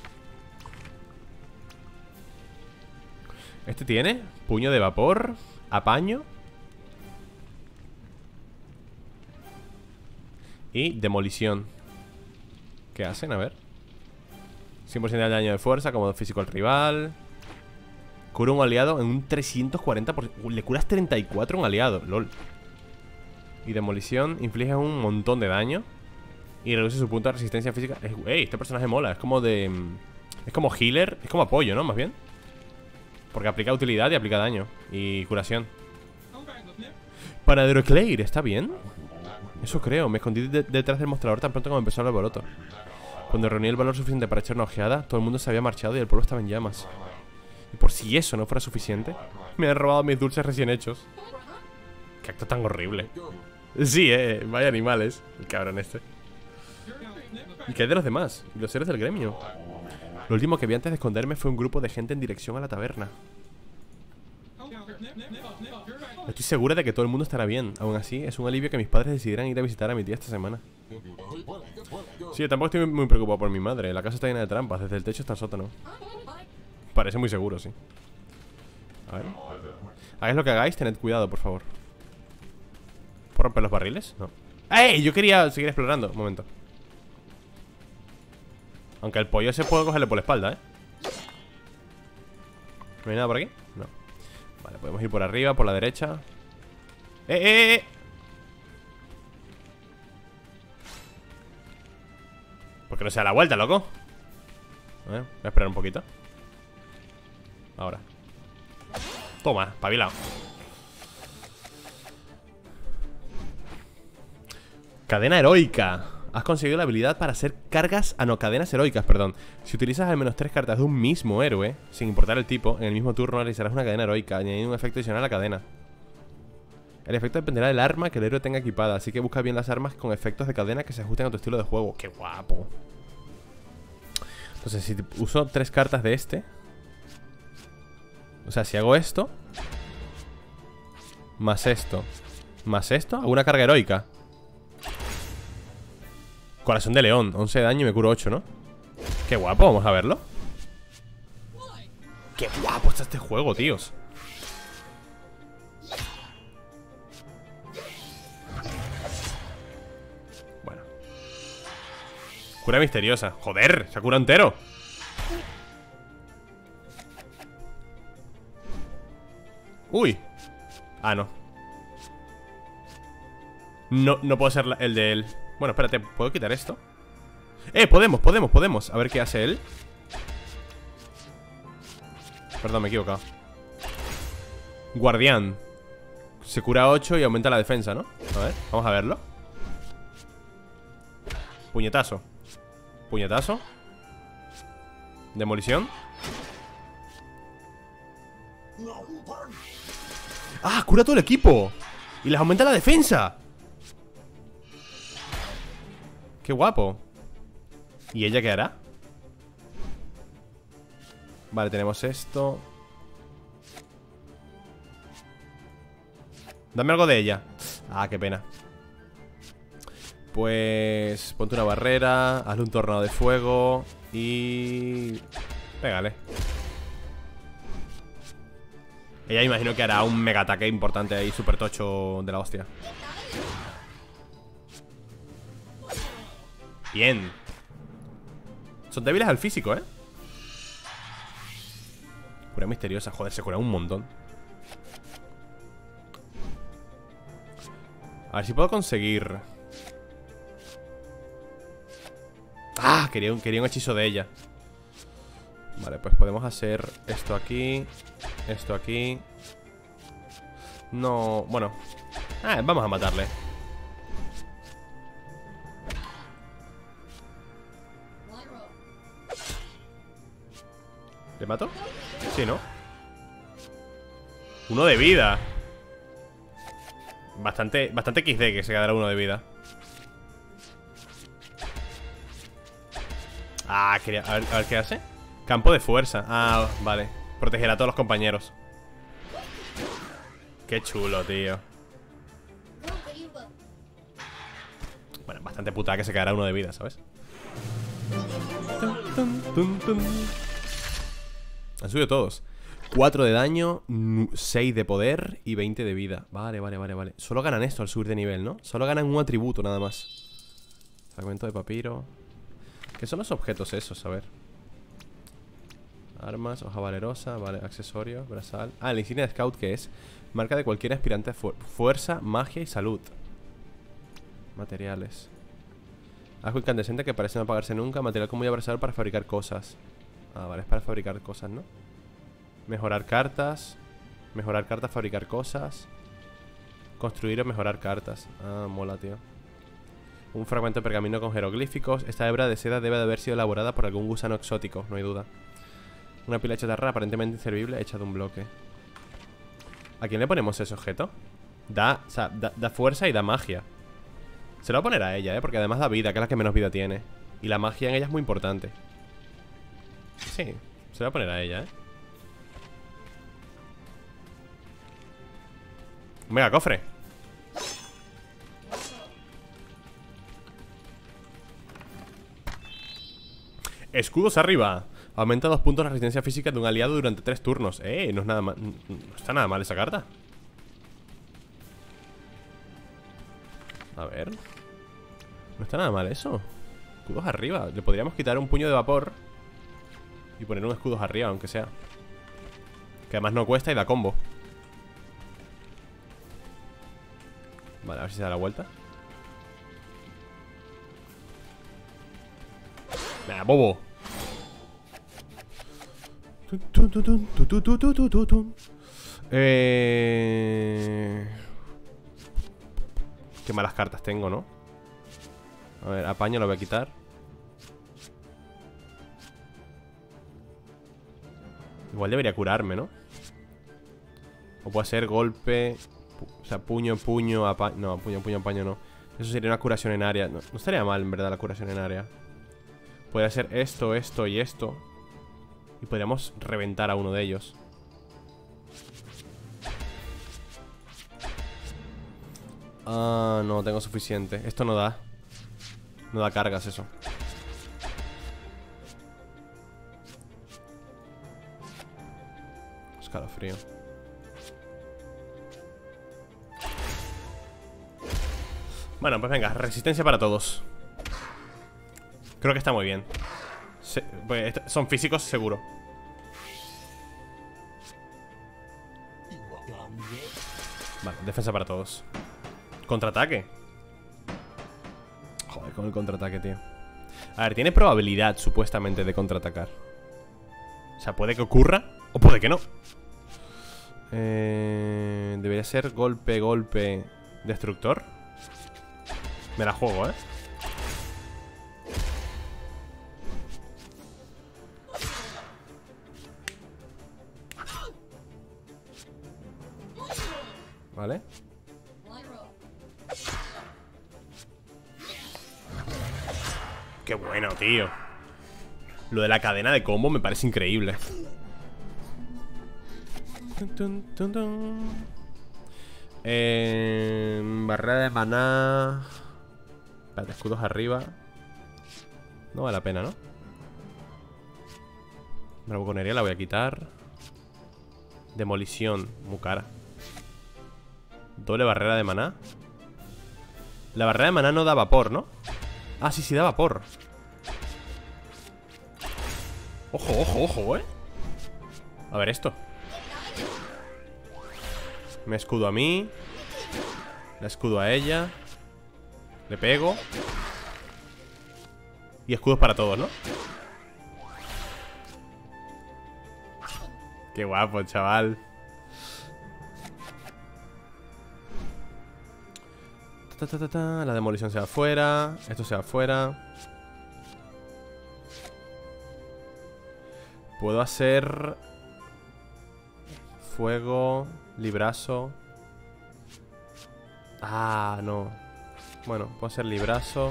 S1: Este tiene puño de vapor, apaño y demolición. ¿Qué hacen? A ver. 100% de daño de fuerza, como físico al rival. Cura un aliado en un 340%. Le curas 34 a un aliado, lol. Y demolición, inflige un montón de daño y reduce su punto de resistencia física. Ey, este personaje mola, es como de... Es como healer, es como apoyo, ¿no? Más bien. Porque aplica utilidad y aplica daño. Y curación. Panadero Claire, ¿está bien? Eso creo, me escondí detrás del mostrador tan pronto como empezó el alboroto. Cuando reuní el valor suficiente para echar una ojeada, todo el mundo se había marchado y el pueblo estaba en llamas. Y por si eso no fuera suficiente, me han robado mis dulces recién hechos. Qué acto tan horrible. Sí, vaya animales. El cabrón este. ¿Y qué hay de los demás? ¿Y los héroes del gremio? Lo último que vi antes de esconderme fue un grupo de gente en dirección a la taberna. Estoy segura de que todo el mundo estará bien. Aún así, es un alivio que mis padres decidieran ir a visitar a mi tía esta semana. Sí, yo tampoco estoy muy preocupado por mi madre. La casa está llena de trampas, desde el techo hasta el sótano. Parece muy seguro, sí. A ver. Hagáis lo que hagáis, tened cuidado, por favor. ¿Puedo romper los barriles? No. ¡Ey! Yo quería seguir explorando. Un momento. Aunque el pollo se puede cogerle por la espalda, ¿eh? ¿No hay nada por aquí? No. Vale, podemos ir por arriba, por la derecha. ¡Eh! ¿Por qué no se da la vuelta, loco? A ver, voy a esperar un poquito. Ahora. Toma, pabilao. Cadena heroica. Has conseguido la habilidad para hacer cargas... Ah, no, cadenas heroicas, perdón. Si utilizas al menos 3 cartas de un mismo héroe, sin importar el tipo, en el mismo turno realizarás una cadena heroica, añadiendo un efecto adicional a la cadena. El efecto dependerá del arma que el héroe tenga equipada, así que busca bien las armas con efectos de cadena que se ajusten a tu estilo de juego. ¡Qué guapo! Entonces, si uso 3 cartas de este... O sea, si hago esto... Más esto... Más esto, hago una carga heroica. Corazón de león, 11 de daño y me curo 8, ¿no? Qué guapo, vamos a verlo. Qué guapo está este juego, tíos. Bueno. Cura misteriosa. Joder, se ha curado entero. Uy. Ah, no. No puedo ser el de él. Bueno, espérate, ¿puedo quitar esto? Podemos. A ver qué hace él. Perdón, me he equivocado. Guardián. Se cura 8 y aumenta la defensa, ¿no? A ver, vamos a verlo. Puñetazo. Puñetazo. Demolición. ¡Ah! Cura todo el equipo. Y les aumenta la defensa. ¡Qué guapo! ¿Y ella qué hará? Vale, tenemos esto. Dame algo de ella. Ah, qué pena. Pues... ponte una barrera. Hazle un tornado de fuego. Y... pégale. Ella imagino que hará un mega ataque importante ahí, súper tocho de la hostia. Bien. Son débiles al físico, ¿eh? Cura misteriosa, joder, se cura un montón. A ver si puedo conseguir. Ah, quería un hechizo de ella. Vale, pues podemos hacer esto aquí. Esto aquí. No, bueno. Vamos a matarle. ¿Le mato? Sí, ¿no? 1 de vida. Bastante XD que se quedará 1 de vida. Ah, quería... A ver qué hace. Campo de fuerza. Ah, vale. Protegerá a todos los compañeros. Qué chulo, tío. Bueno, bastante putada que se quedará 1 de vida, ¿sabes? Han subido todos. 4 de daño, 6 de poder y 20 de vida. Vale. Solo ganan esto al subir de nivel, ¿no? Solo ganan un atributo nada más. Fragmento de papiro. ¿Qué son los objetos esos? A ver. Armas, hoja valerosa, vale, accesorio, brazal. Ah, la insignia de scout, ¿qué es? Marca de cualquier aspirante de fuerza, magia y salud. Materiales. Algo incandescente que parece no apagarse nunca. Material muy abrasador para fabricar cosas. Ah, vale, es para fabricar cosas, ¿no? Mejorar cartas. Mejorar cartas, fabricar cosas. Construir o mejorar cartas. Ah, mola, tío. Un fragmento de pergamino con jeroglíficos. Esta hebra de seda debe de haber sido elaborada por algún gusano exótico, no hay duda. Una pila de chatarra aparentemente inservible hecha de un bloque. ¿A quién le ponemos ese objeto? Da fuerza y da magia. Se lo voy a poner a ella, porque además da vida, que es la que menos vida tiene. Y la magia en ella es muy importante. Sí, se lo voy a poner a ella, Venga, cofre. Escudos arriba. Aumenta 2 puntos la resistencia física de un aliado durante 3 turnos. No es nada mal. No está nada mal esa carta. A ver. No está nada mal eso. Escudos arriba. Le podríamos quitar un puño de vapor y poner un escudos arriba, aunque sea. Que además no cuesta y da combo. Vale, a ver si se da la vuelta. Nah, bobo. Qué malas cartas tengo, ¿no? A ver, apaño lo voy a quitar. Igual debería curarme, ¿no? O puede ser golpe. O sea, puño, puño, apaño. No, puño, puño, apaño no. Eso sería una curación en área. No estaría mal, en verdad, la curación en área. Podría ser esto, esto y esto. Y podríamos reventar a uno de ellos. Ah, no tengo suficiente. Esto no da. No da cargas eso. Escalofrío. Bueno, pues venga, resistencia para todos. Creo que está muy bien. Pues son físicos seguro. Vale, defensa para todos. Contraataque. Joder, con el contraataque, tío. A ver, tiene probabilidad supuestamente de contraatacar. O sea, puede que ocurra o puede que no. Debería ser golpe, golpe, destructor. Me la juego, Vale. Qué bueno, tío. Lo de la cadena de combo me parece increíble. Barrera de maná. Espérate, escudos arriba. No vale la pena, ¿no? Bravuconería la voy a quitar. Demolición, muy cara. Doble barrera de maná. La barrera de maná no da vapor, ¿no? Ah, sí, sí da vapor. Ojo, ojo, ojo, A ver esto. Me escudo a mí. Le escudo a ella. Le pego. Y escudos para todos, ¿no? Qué guapo, chaval. La demolición se va afuera. Esto se va afuera. Puedo hacer... Fuego... Librazo... Ah, no. Bueno, puedo hacer librazo.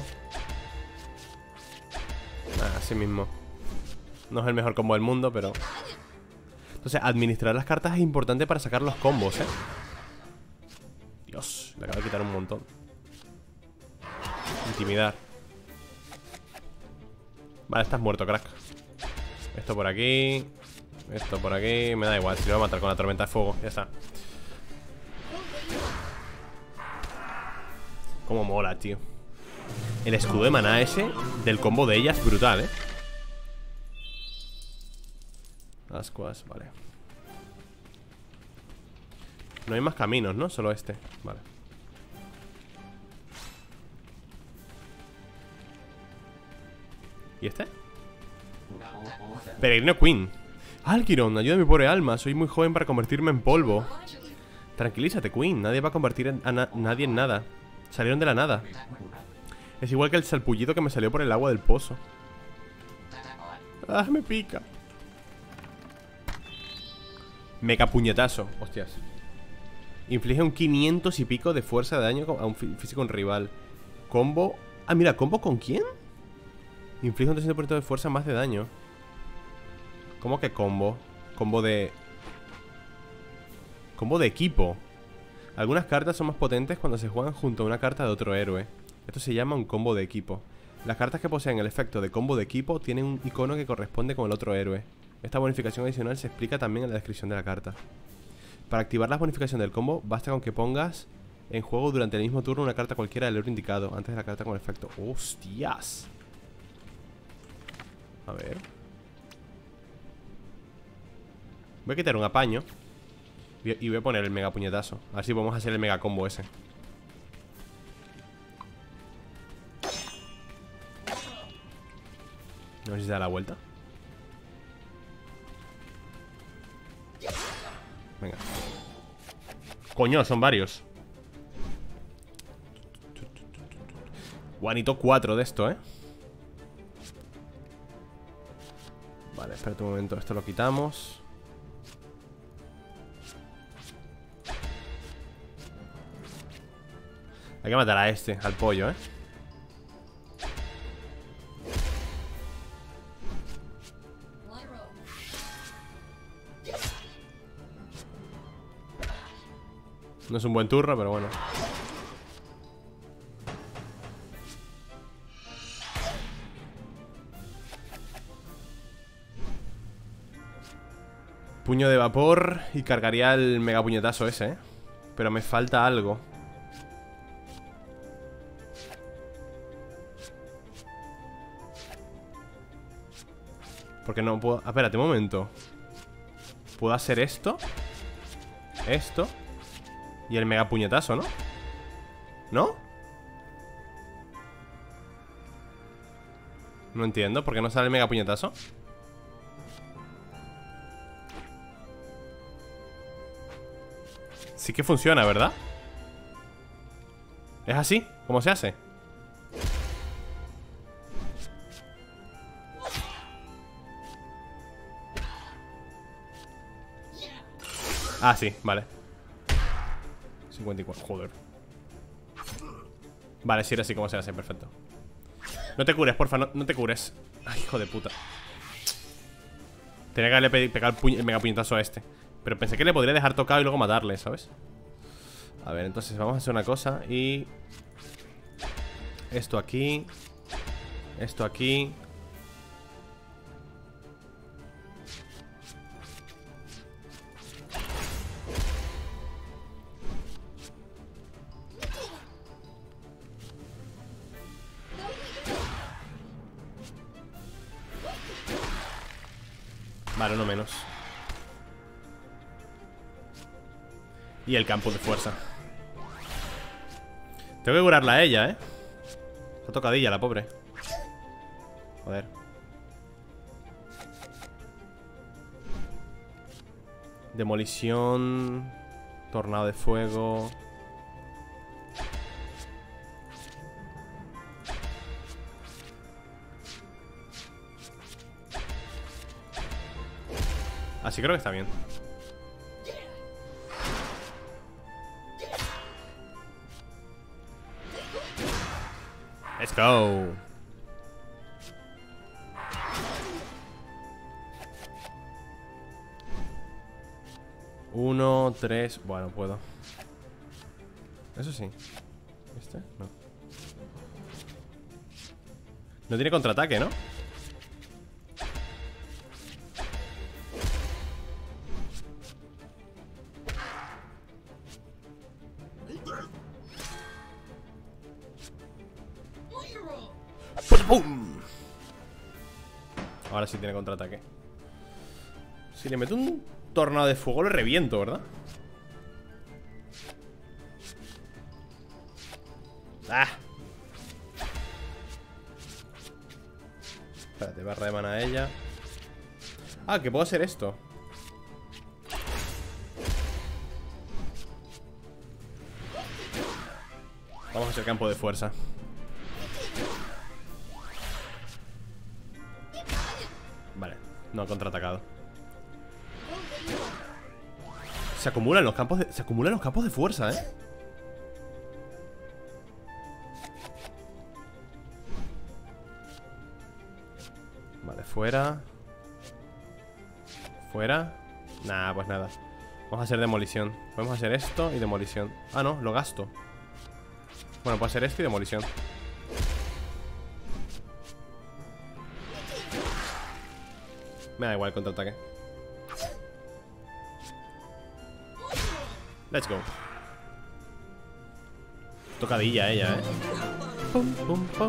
S1: Así mismo. No es el mejor combo del mundo, pero... Entonces, administrar las cartas es importante para sacar los combos, ¿eh? Dios, le acabo de quitar un montón. Intimidar. Vale, estás muerto, crack. Esto por aquí. Esto por aquí. Me da igual, si lo voy a matar con la tormenta de fuego. Ya está. Cómo mola, tío. El escudo de maná ese del combo de ella es brutal, ¿eh? Ascuas, vale. No hay más caminos, ¿no? Solo este, vale. ¿Y este? Peregrino Queen. Algiron, ayuda a mi pobre alma. Soy muy joven para convertirme en polvo. Tranquilízate, Queen. Nadie va a convertir a nadie en nada. Salieron de la nada. Es igual que el salpullido que me salió por el agua del pozo. Ah, me pica. Mega puñetazo. Hostias. Inflige un 500 y pico de fuerza de daño a un físico en rival. Combo. Ah, mira, ¿combo con quién? Inflige un 300% de fuerza más de daño. ¿Cómo que combo? Combo de equipo. Algunas cartas son más potentes cuando se juegan junto a una carta de otro héroe. Esto se llama un combo de equipo. Las cartas que poseen el efecto de combo de equipo tienen un icono que corresponde con el otro héroe. Esta bonificación adicional se explica también en la descripción de la carta. Para activar la bonificación del combo, basta con que pongas en juego durante el mismo turno una carta cualquiera del héroe indicado, antes de la carta con efecto. ¡Hostias! A ver. Voy a quitar un apaño y voy a poner el mega puñetazo. A ver si podemos hacer el mega combo ese. No sé si se da la vuelta. Venga. Coño, son varios. Guanito 4 de esto, ¿eh? Vale, espérate un momento. Esto lo quitamos. Hay que matar a este, al pollo, ¿eh? No es un buen turno, pero bueno. Puño de vapor y cargaría el mega puñetazo ese, ¿eh? Pero me falta algo. Porque no puedo... Espérate un momento. ¿Puedo hacer esto? Esto. Y el mega puñetazo, ¿no? ¿No? No entiendo. ¿Por qué no sale el mega puñetazo? Sí que funciona, ¿verdad? ¿Es así? ¿Cómo se hace? Ah, sí, vale. 54, joder. Vale, sí era así como se hace, perfecto. No te cures, porfa, no te cures. Ay, hijo de puta. Tenía que haberle pegado el mega puñetazo a este. Pero pensé que le podría dejar tocado y luego matarle, ¿sabes? A ver, entonces vamos a hacer una cosa. Y... esto aquí. Esto aquí. Vale, uno menos. Y el campo de fuerza. Tengo que curarla a ella, ¿eh? Está tocadilla la pobre. Joder. Demolición. Tornado de fuego. Así creo que está bien. Let's go. Uno, tres. Bueno, puedo. Eso sí. ¿Este? No. No tiene contraataque, ¿no? ¡Pum! Ahora sí tiene contraataque. Si le meto un tornado de fuego, le reviento, ¿verdad? ¡Ah! Espérate, barra de mana a ella. Ah, que puedo hacer esto. Vamos a hacer campo de fuerza. Vale, no ha contraatacado. Se acumulan los campos de fuerza, ¿eh? Vale, fuera. Fuera. Nah, pues nada. Vamos a hacer demolición. Podemos hacer esto y demolición. Ah, no, lo gasto. Bueno, puedo hacer esto y demolición. Me da igual el contraataque. Let's go. Tocadilla ella, Pum, pum, pum.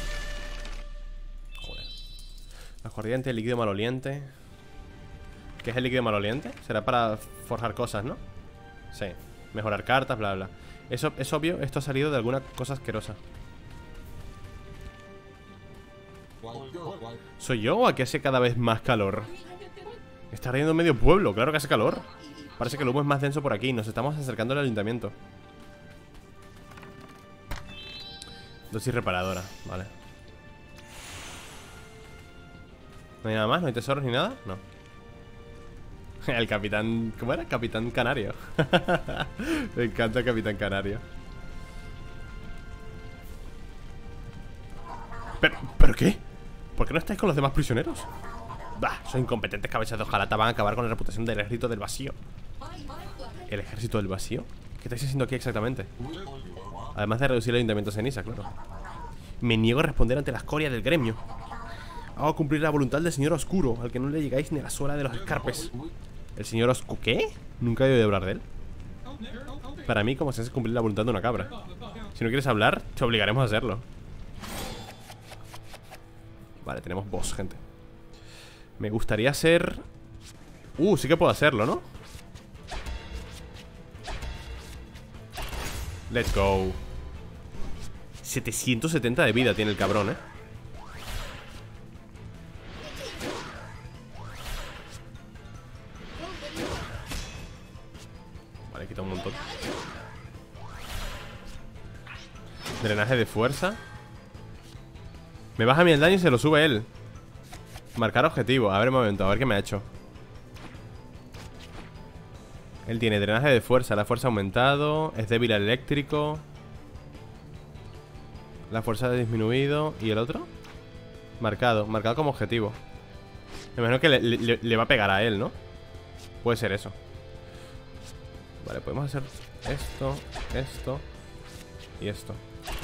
S1: Joder. Aguardiente, el líquido maloliente. ¿Qué es el líquido maloliente? Será para forjar cosas, ¿no? Sí. Mejorar cartas, bla, bla. Eso es obvio, esto ha salido de alguna cosa asquerosa. ¿Soy yo o aquí hace cada vez más calor? Está ardiendo medio pueblo, claro que hace calor. Parece que el humo es más denso por aquí. Nos estamos acercando al ayuntamiento. Dosis reparadora, vale. ¿No hay nada más? ¿No hay tesoros ni nada? No. El capitán... ¿Cómo era? Capitán Canario. Me encanta el Capitán Canario. ¿Pero qué? ¿Por qué no estáis con los demás prisioneros? Bah, son incompetentes cabezas de hojalata. Van a acabar con la reputación del ejército del vacío. ¿El ejército del vacío? ¿Qué estáis haciendo aquí exactamente? Además de reducir el ayuntamiento a ceniza, claro. Me niego a responder ante la escoria del gremio. Hago cumplir la voluntad del señor oscuro, al que no le llegáis ni a la suela de los escarpes. ¿El señor oscuro? ¿Qué? Nunca he oído hablar de él. Para mí, como se hace cumplir la voluntad de una cabra. Si no quieres hablar, te obligaremos a hacerlo. Vale, tenemos boss, gente. Me gustaría hacer... sí que puedo hacerlo, ¿no? Let's go. 770 de vida tiene el cabrón, ¿eh? Vale, quita un montón. Drenaje de fuerza. Me baja a mí el daño y se lo sube él. Marcar objetivo. A ver un momento, a ver qué me ha hecho. Él tiene drenaje de fuerza. La fuerza ha aumentado. Es débil al eléctrico. La fuerza ha disminuido. ¿Y el otro? Marcado. Marcado como objetivo. Me imagino que le va a pegar a él, ¿no? Puede ser eso. Vale, podemos hacer esto, esto y esto.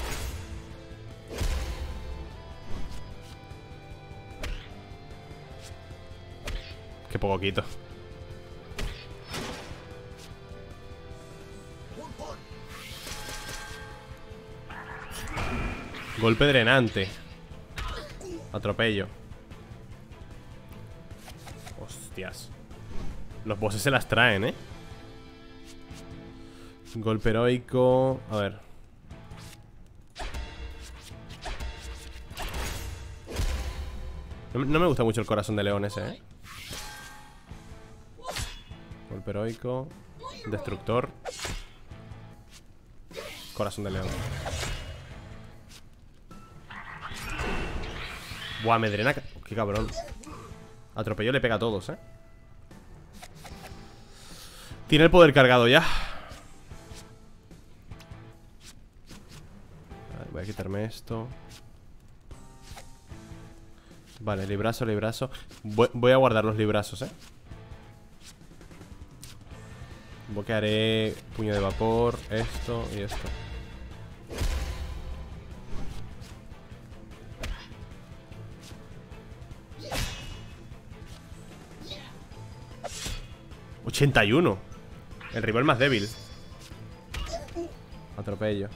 S1: Qué poco quito. Golpe drenante. Atropello. Hostias. Los bosses se las traen, ¿eh? Golpe heroico. A ver. No me gusta mucho el corazón de león ese, ¿eh? Golpe heroico. Destructor. Corazón de león. Buah, me drena. Qué cabrón. Atropello le pega a todos, ¿eh? Tiene el poder cargado ya. Vale, voy a quitarme esto. Vale, librazo, librazo. Voy a guardar los librazos, Invocaré puño de vapor, esto y esto. ¡81! El rival más débil. Atropello.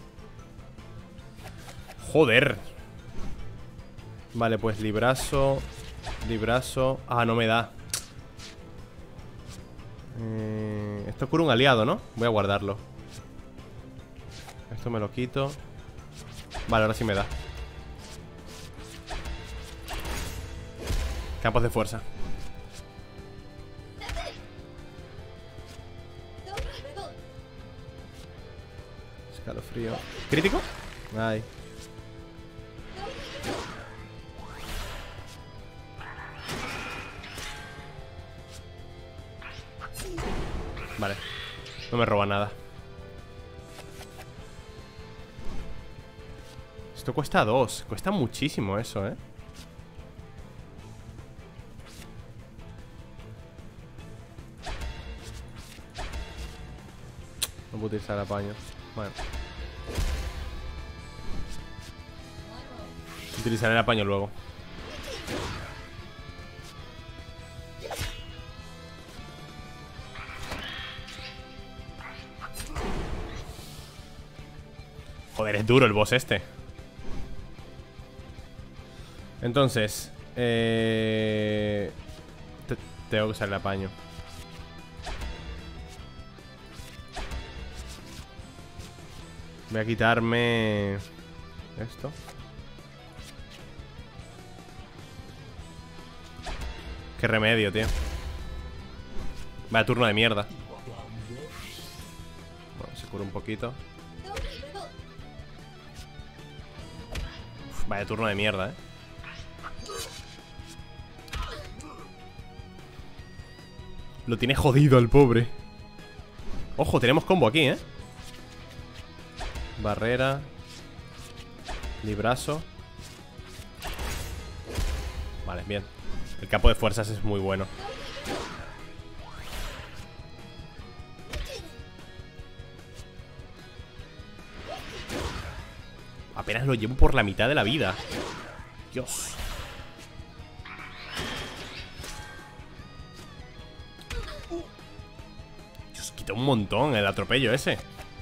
S1: ¡Joder! Vale, pues librazo. Librazo. Ah, no me da. Esto cura un aliado, ¿no? Voy a guardarlo. Esto me lo quito. Vale, ahora sí me da. Campos de fuerza. Escalofrío. ¿Crítico? Ay. Vale. No me roba nada. Esto cuesta 2. Cuesta muchísimo eso, No puedo utilizar apaño. Bueno. Utilizaré el apaño luego. Joder, es duro el boss este. Entonces tengo que usar el apaño. Voy a quitarme esto. Qué remedio, tío. Vaya turno de mierda. Bueno, se cura un poquito. Uf, vaya turno de mierda, Lo tiene jodido al pobre. Ojo, tenemos combo aquí, Barrera. Librazo. Vale, bien. El campo de fuerzas es muy bueno. Apenas lo llevo por la mitad de la vida. Dios. Dios, quita un montón el atropello ese.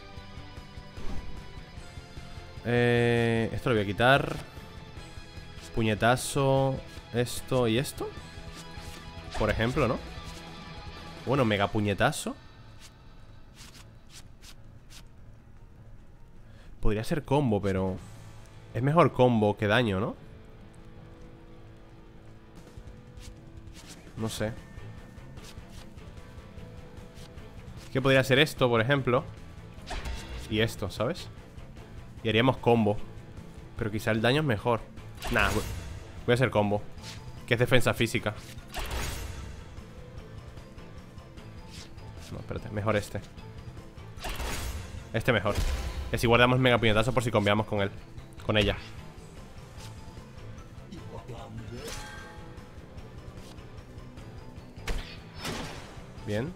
S1: Esto lo voy a quitar. Puñetazo. Esto y esto. Por ejemplo, ¿no? Bueno, mega puñetazo. Podría ser combo, pero es mejor combo que daño, ¿no? No sé. ¿Qué podría ser esto, por ejemplo? Y esto, ¿sabes? Y haríamos combo. Pero quizá el daño es mejor. Nah, voy a hacer combo, que es defensa física. No, espérate, mejor este. Este mejor. Que si guardamos mega puñetazo por si combiamos con él. Con ella. Bien.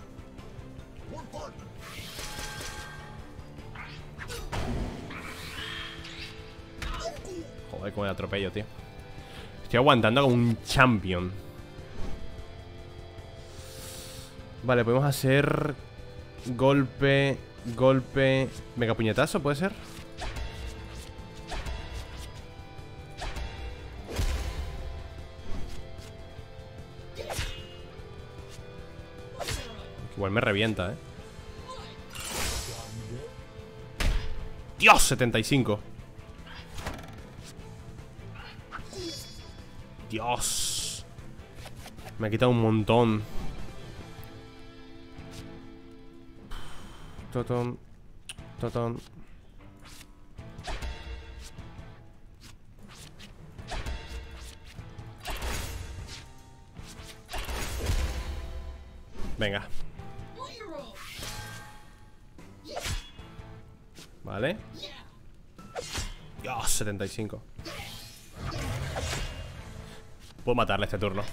S1: Joder, con el atropello, tío. Estoy aguantando como un champion. Vale, podemos hacer golpe, golpe, mega puñetazo, ¿puede ser? Igual me revienta, ¡Dios! 75. Dios. Me ha quitado un montón. Totón. Totón. Venga. Vale. Dios, 75. Puedo matarle este turno.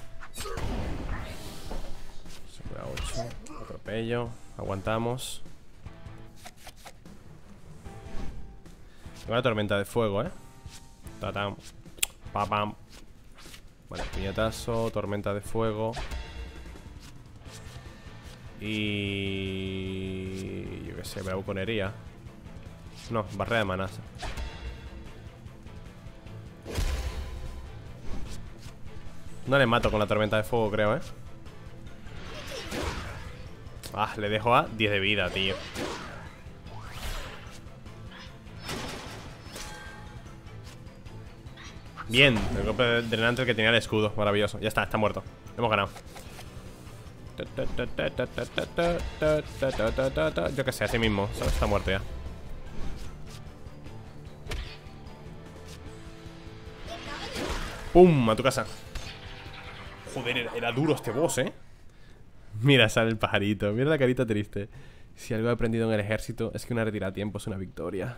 S1: 8. Atropello. Aguantamos. Tengo una tormenta de fuego, Tatam. Papam. Vale, puñetazo, tormenta de fuego. Y... yo qué sé, bravuconería. No, barrera de manas. No le mato con la tormenta de fuego, creo, Ah, le dejo a 10 de vida, tío. Bien, el golpe drenante el que tenía el escudo. Maravilloso, ya está muerto. Hemos ganado. Yo qué sé, así mismo, ¿sabes? Está muerto ya. ¡Pum! A tu casa. Joder, era duro este boss, Mira, sale el pajarito. Mira la carita triste. Si algo he aprendido en el ejército es que una retirada a tiempo es una victoria.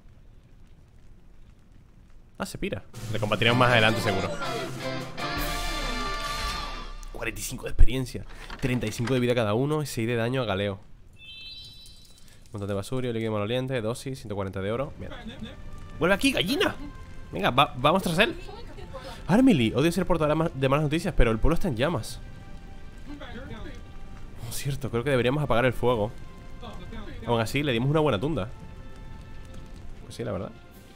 S1: Ah, se pira. Le combatiremos más adelante, seguro. 45 de experiencia, 35 de vida cada uno y 6 de daño a galeo. Montón de basurio, líquido maloliente, dosis, 140 de oro. Bien. ¡Vuelve aquí, gallina! Venga, vamos tras él. Armily, odio ser portadora de malas noticias, pero el pueblo está en llamas. Oh, cierto, creo que deberíamos apagar el fuego. Aún así, le dimos una buena tunda. Pues sí, la verdad.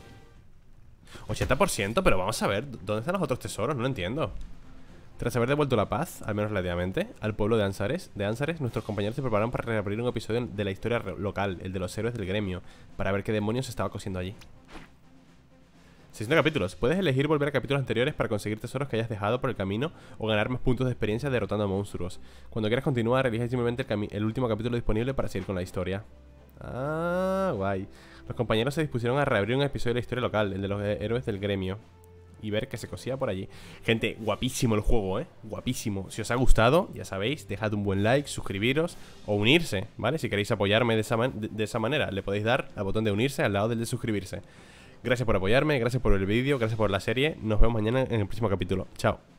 S1: 80%, pero vamos a ver, ¿dónde están los otros tesoros? No lo entiendo. Tras haber devuelto la paz, al menos relativamente, al pueblo de Ansares, nuestros compañeros se prepararon para reabrir un episodio de la historia local, el de los héroes del gremio, para ver qué demonios estaba cosiendo allí. 600 capítulos. Puedes elegir volver a capítulos anteriores para conseguir tesoros que hayas dejado por el camino o ganar más puntos de experiencia derrotando a monstruos. Cuando quieras continuar, elige simplemente el último capítulo disponible para seguir con la historia. Ah, guay. Los compañeros se dispusieron a reabrir un episodio de la historia local, el de los héroes del gremio, y ver qué se cosía por allí. Gente, guapísimo el juego, guapísimo. Si os ha gustado, ya sabéis, dejad un buen like, suscribiros o unirse, ¿vale? Si queréis apoyarme de esa manera, le podéis dar al botón de unirse al lado del de suscribirse. Gracias por apoyarme, gracias por el vídeo, gracias por la serie. Nos vemos mañana en el próximo capítulo. Chao.